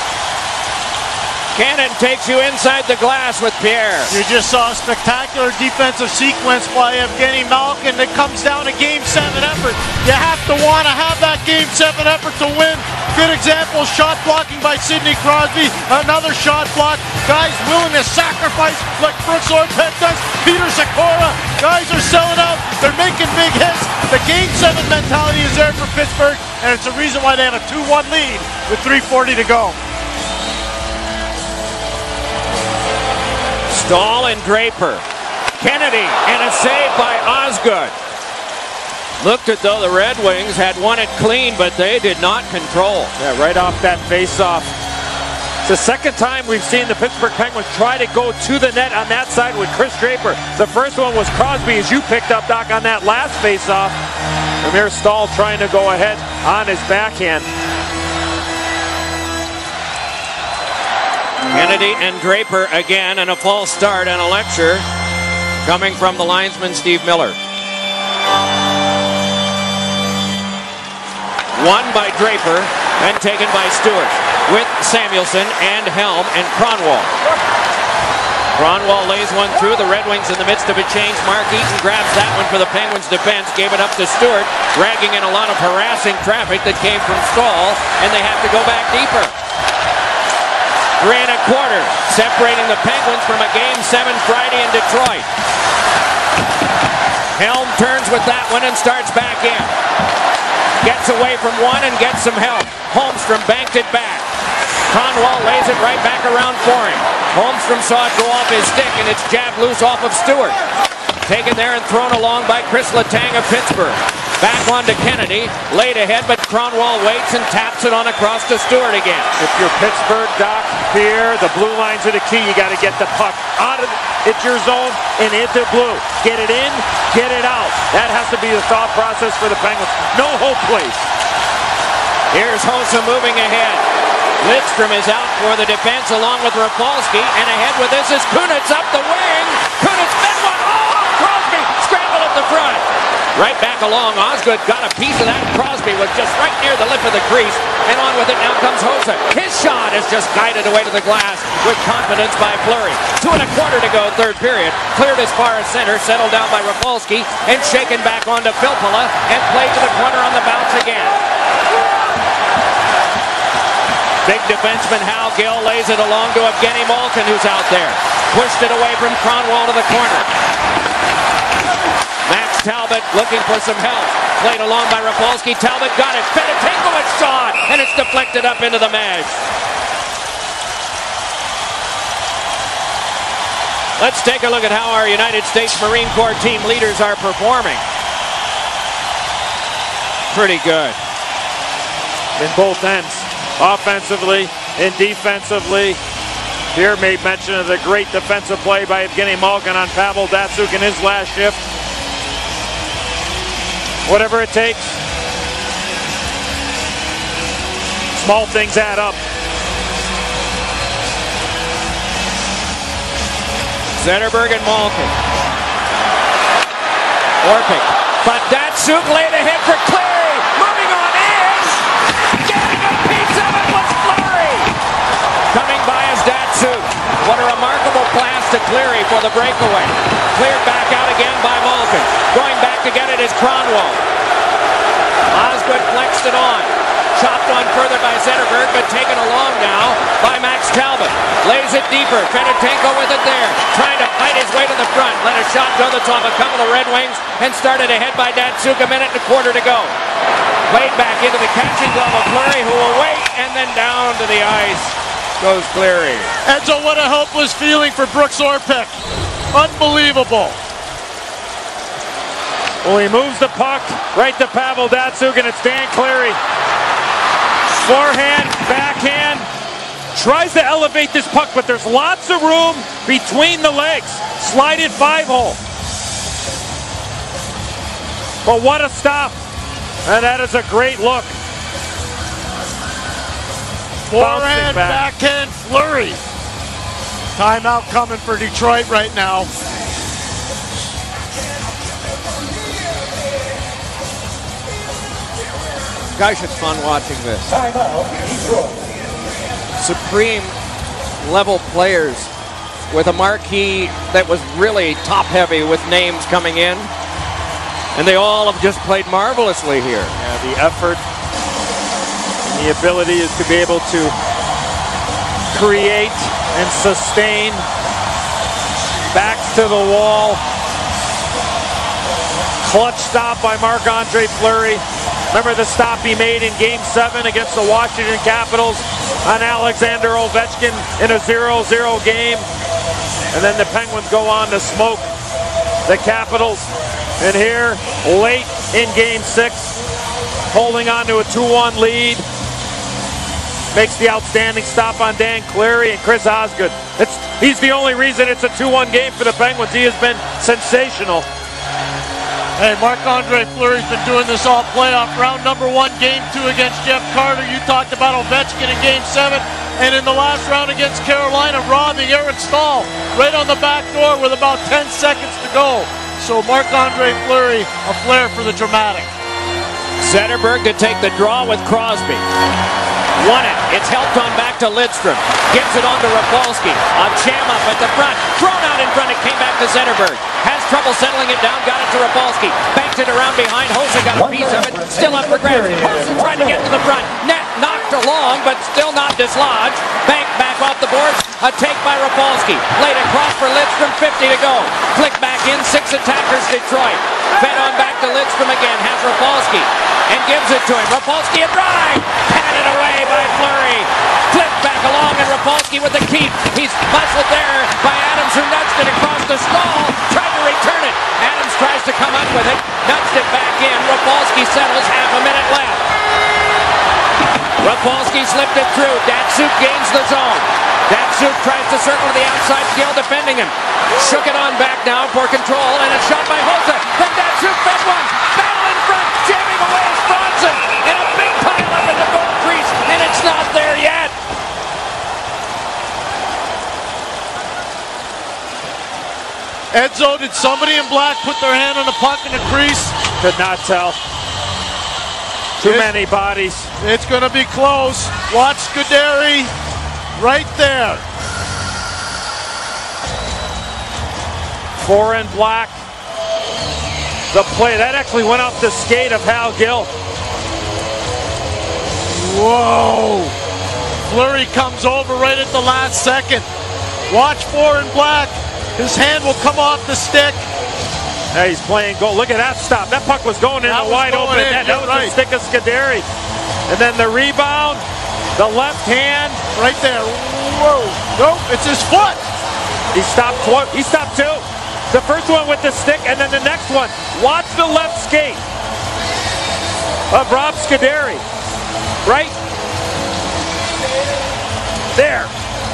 Cannon takes you inside the glass with Pierre. You just saw a spectacular defensive sequence by Evgeny Malkin that comes down to game seven effort. You have to want to have that game seven effort to win. Good example, shot blocking by Sidney Crosby. Another shot block. Guys willing to sacrifice like Brooks Orpik does. Peter Sikora. Guys are selling out. They're making big hits. The game seven mentality is there for Pittsburgh, and it's the reason why they have a two one lead with three forty to go. Stahl and Draper. Kennedy, and a save by Osgood. Looked as though the Red Wings had won it clean, but they did not control. Yeah, right off that face-off. It's the second time we've seen the Pittsburgh Penguins try to go to the net on that side with Chris Draper. The first one was Crosby, as you picked up, Doc, on that last face-off. Amir Stahl trying to go ahead on his backhand. Kennedy and Draper again, and a false start and a lecture coming from the linesman Steve Miller. Won by Draper and taken by Stewart with Samuelson and Helm and Kronwall. Kronwall lays one through. The Red Wings in the midst of a change. Mark Eaton grabs that one for the Penguins defense, gave it up to Stewart, dragging in a lot of harassing traffic that came from Stahl, and they have to go back deeper. Three and a quarter, separating the Penguins from a game seven Friday in Detroit. Helm turns with that one and starts back in. Gets away from one and gets some help. Holmstrom banked it back. Kronwall lays it right back around for him. Holmstrom saw it go off his stick, and it's jabbed loose off of Stewart. Taken there and thrown along by Chris Letang of Pittsburgh. Back on to Kennedy, laid ahead, but Kronwall waits and taps it on across to Stewart again. If you're Pittsburgh, Doc, here, the blue lines are the key. You got to get the puck out of it's your zone and into blue. Get it in, get it out. That has to be the thought process for the Penguins. No hope place. Here's Hossa moving ahead. Lidstrom is out for the defense along with Rafalski, and ahead with this is Kunitz up the wing. Kunitz fed one. Oh, Crosby scramble at the front. Right back along, Osgood got a piece of that. Crosby was just right near the lip of the crease, and on with it now comes Hossa. His shot is just guided away to the glass with confidence by Fleury. Two and a quarter to go, third period. Cleared as far as center, settled down by Rafalski, and shaken back onto Filppula, and played to the corner on the bounce again. Big defenseman Hal Gill lays it along to Evgeny Malkin, who's out there. Pushed it away from Kronwall to the corner. Max Talbot looking for some help. Played along by Rafalski. Talbot got it. Fedotenko a shot, and it's deflected up into the mesh. Let's take a look at how our United States Marine Corps team leaders are performing. Pretty good. In both ends, offensively and defensively. Here made mention of the great defensive play by Evgeny Malkin on Pavel Datsyuk in his last shift. Whatever it takes. Small things add up. Zetterberg and Malkin. Orpik. But Datsyuk laid ahead for Cleary. Moving on in. Getting a piece of it was Fleury. Coming by is Datsyuk. What a remarkable pass to Cleary for the breakaway. Cleared back out again by Malkin. Going back to get it is Kronwall. Osgood flexed it on. Chopped on further by Zetterberg, but taken along now by Max Talbot. Lays it deeper. Fedotenko with it there. Trying to fight his way to the front. Let a shot go the top of a couple of Red Wings and started ahead by Datsyuk. A minute and a quarter to go. Played back into the catching glove of Fleury, who will wait, and then down to the ice goes Cleary. Edzo, what a helpless feeling for Brooks Orpik. Unbelievable. Well, he moves the puck right to Pavel Datsyuk, and it's Dan Cleary. Forehand, backhand, tries to elevate this puck, but there's lots of room between the legs. Slided five hole. But what a stop. And that is a great look. Forehand, back. backhand, Fleury. Timeout coming for Detroit right now. Gosh, it's fun watching this. Timeout, Detroit. Supreme level players with a marquee that was really top heavy with names coming in. And they all have just played marvelously here. Yeah, the effort and the ability is to be able to create and sustain. Backs to the wall. Clutch stop by Marc-Andre Fleury. Remember the stop he made in Game seven against the Washington Capitals on Alexander Ovechkin in a zero zero game. And then the Penguins go on to smoke the Capitals. And here, late in Game six, holding on to a two one lead, makes the outstanding stop on Dan Cleary and Chris Osgood. It's, he's the only reason it's a two one game for the Penguins. He has been sensational. Hey, Marc-Andre Fleury's been doing this all playoff. Round number one, game two against Jeff Carter. You talked about Ovechkin in game seven. And in the last round against Carolina, robbing Eric Staal right on the back door with about ten seconds to go. So Marc-Andre Fleury, a flair for the dramatic. Zetterberg to take the draw with Crosby. Won it. It's helped on back to Lidstrom. Gives it on to Rafalski. A jam up at the front. Thrown out in front. It came back to Zetterberg. Has trouble settling it down. Got it to Rafalski. Banked it around behind. Hosen got a piece of it. Still up for grabs. Hosen tried to get to the front. Net knocked along, but still not dislodged. Banked back off the boards. A take by Rafalski. Laid across for Lidstrom. fifty to go. Flick back in. Six attackers Detroit. Fed on back to Lidstrom again. Has Rafalski. And gives it to him. Rafalski a drive. Patted away by Fleury. Flipped back along and Rafalski with the keep. He's muscled there by Adams, who nudged it across the stall. Tried to return it. Adams tries to come up with it. Nudged it back in. Rafalski settles. Half a minute left. Rafalski slipped it through. Datsyuk gains the zone. Datsyuk tries to circle to the outside, still defending him. Shook it on back now for control, and a shot by Hossa. Then Datsyuk fed one. Battle in front, jamming away Swanson. And a big pile up in the goal crease, and it's not there yet. Edzo, did somebody in black put their hand on the puck in the crease? Could not tell. Too It's, many bodies. It's going to be close. Watch Scuderi right there. Four in black. The play, that actually went off the skate of Hal Gill. Whoa. Fleury comes over right at the last second. Watch four in black. His hand will come off the stick. Now he's playing goal. Look at that stop. That puck was going in That the was wide going open. in. That, that You're was right. the stick of Scuderi. And then the rebound, the left hand. Right there. Whoa. Nope, it's his foot. He stopped one. He stopped two. The first one with the stick, and then the next one. Watch the left skate of Rob Scuderi. Right there.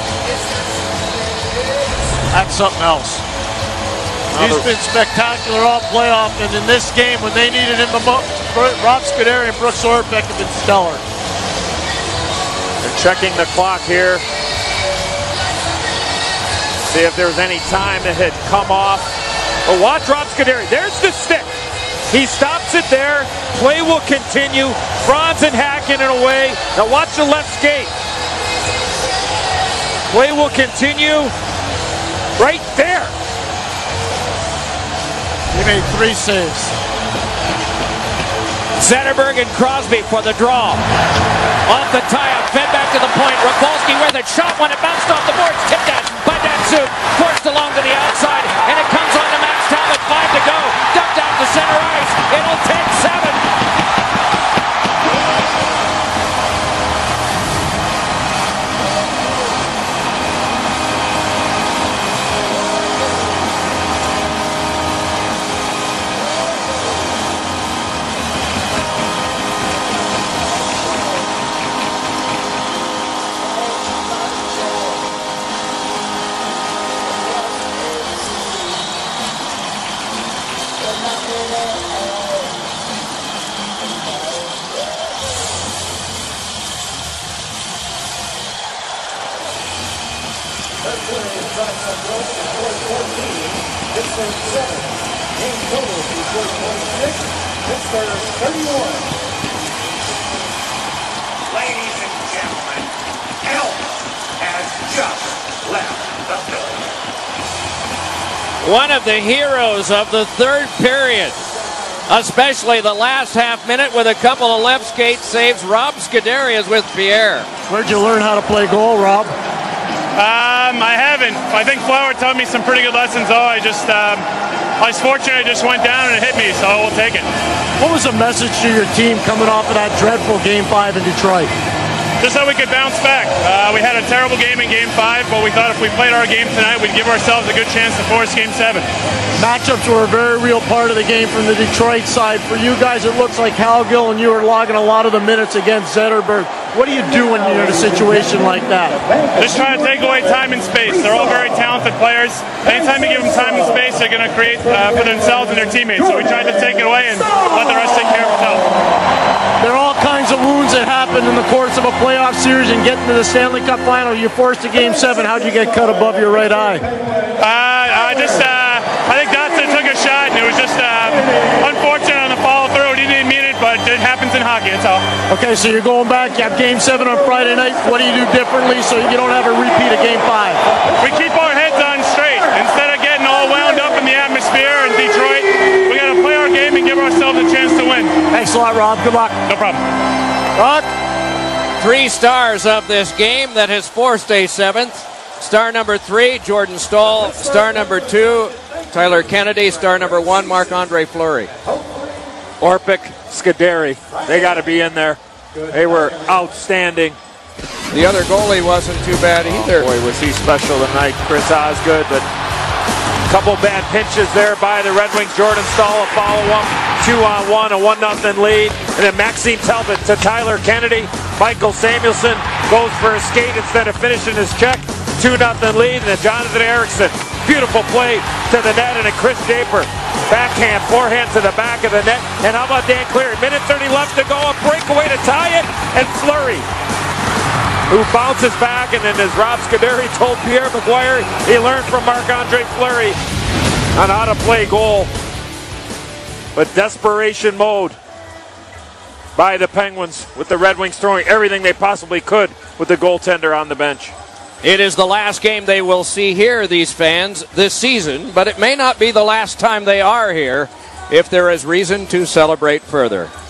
That's something else. He's been spectacular all playoff, and in this game, when they needed him the most, Rob Scuderi and Brooks Orpik have been stellar. They're checking the clock here. See if there's any time that had come off. But watch Rob Scuderi. There's the stick. He stops it there. Play will continue. Franz and Hakkinen away. Now watch the left skate. Play will continue right there. He made three saves. Zetterberg and Crosby for the draw. Off the tie-up, fed back to the point. Rafalski with it, shot when it bounced off the boards. Tipped at by Datsuk. Forced along to the outside, and it comes on to Max Talbot. Five to go. Ducked out to center ice. It'll take seven. Pittsburgh seven. Game total Detroit twenty-six. Pittsburgh thirty-one. Ladies and gentlemen, Elvis has just left the building. One of the heroes of the third period, especially the last half minute with a couple of left skate saves. Rob Scuderi is with Pierre. Where'd you learn how to play goal, Rob? Um, I haven't. I think Flower taught me some pretty good lessons, though. I just, um, I was fortunate. I just went down and it hit me, so we'll take it. What was the message to your team coming off of that dreadful Game five in Detroit? Just that we could bounce back. Uh, we had a terrible game in Game five, but we thought if we played our game tonight, we'd give ourselves a good chance to force Game seven. Matchups were a very real part of the game from the Detroit side. For you guys, it looks like Halgill and you are logging a lot of the minutes against Zetterberg. What do you do when you're in a situation like that? Just try to take away time and space. They're all very talented players. Anytime you give them time and space, they're going to create uh, for themselves and their teammates. So we tried to take it away and let the rest take care of itself. There are all kinds of wounds that happen in the course of a playoff series and getting to the Stanley Cup final. You forced a Game seven. How'd you get cut above your right eye? Uh, I just, uh, I think Dotson took a shot, and it was just uh, unfortunate on the follow-through. He didn't mean it, but it happens in hockey, that's all. Okay, so you're going back. You have Game seven on Friday night. What do you do differently so you don't have a repeat of Game five? We keep our heads on straight. Instead of getting all wound up in the atmosphere in Detroit, we got to play our game and give ourselves a chance to win. Thanks a lot, Rob. Good luck. No problem. Rob? Three stars of this game that has forced a seventh. Star number three, Jordan Stahl. Star number two, Tyler Kennedy. Star number one, Marc-Andre Fleury. Orpik, Scuderi, they got to be in there. They were outstanding. The other goalie wasn't too bad either. Boy, was he special tonight, Chris Osgood, but a couple bad pinches there by the Red Wings. Jordan Stahl a follow-up, two on one, a one nothing lead. And then Maxime Talbot to Tyler Kennedy. Michael Samuelsson goes for a skate instead of finishing his check. two nothing lead, and then Jonathan Eriksson. Beautiful play to the net, and then Chris Draper. Backhand, forehand to the back of the net. And how about Dan Cleary? minute thirty left to go, a breakaway to tie it, and Fleury, who bounces back, and then as Rob Scuderi told Pierre McGuire, he learned from Marc-Andre Fleury on how to play goal. But desperation mode by the Penguins, with the Red Wings throwing everything they possibly could with the goaltender on the bench. It is the last game they will see here, these fans, this season, but it may not be the last time they are here if there is reason to celebrate further.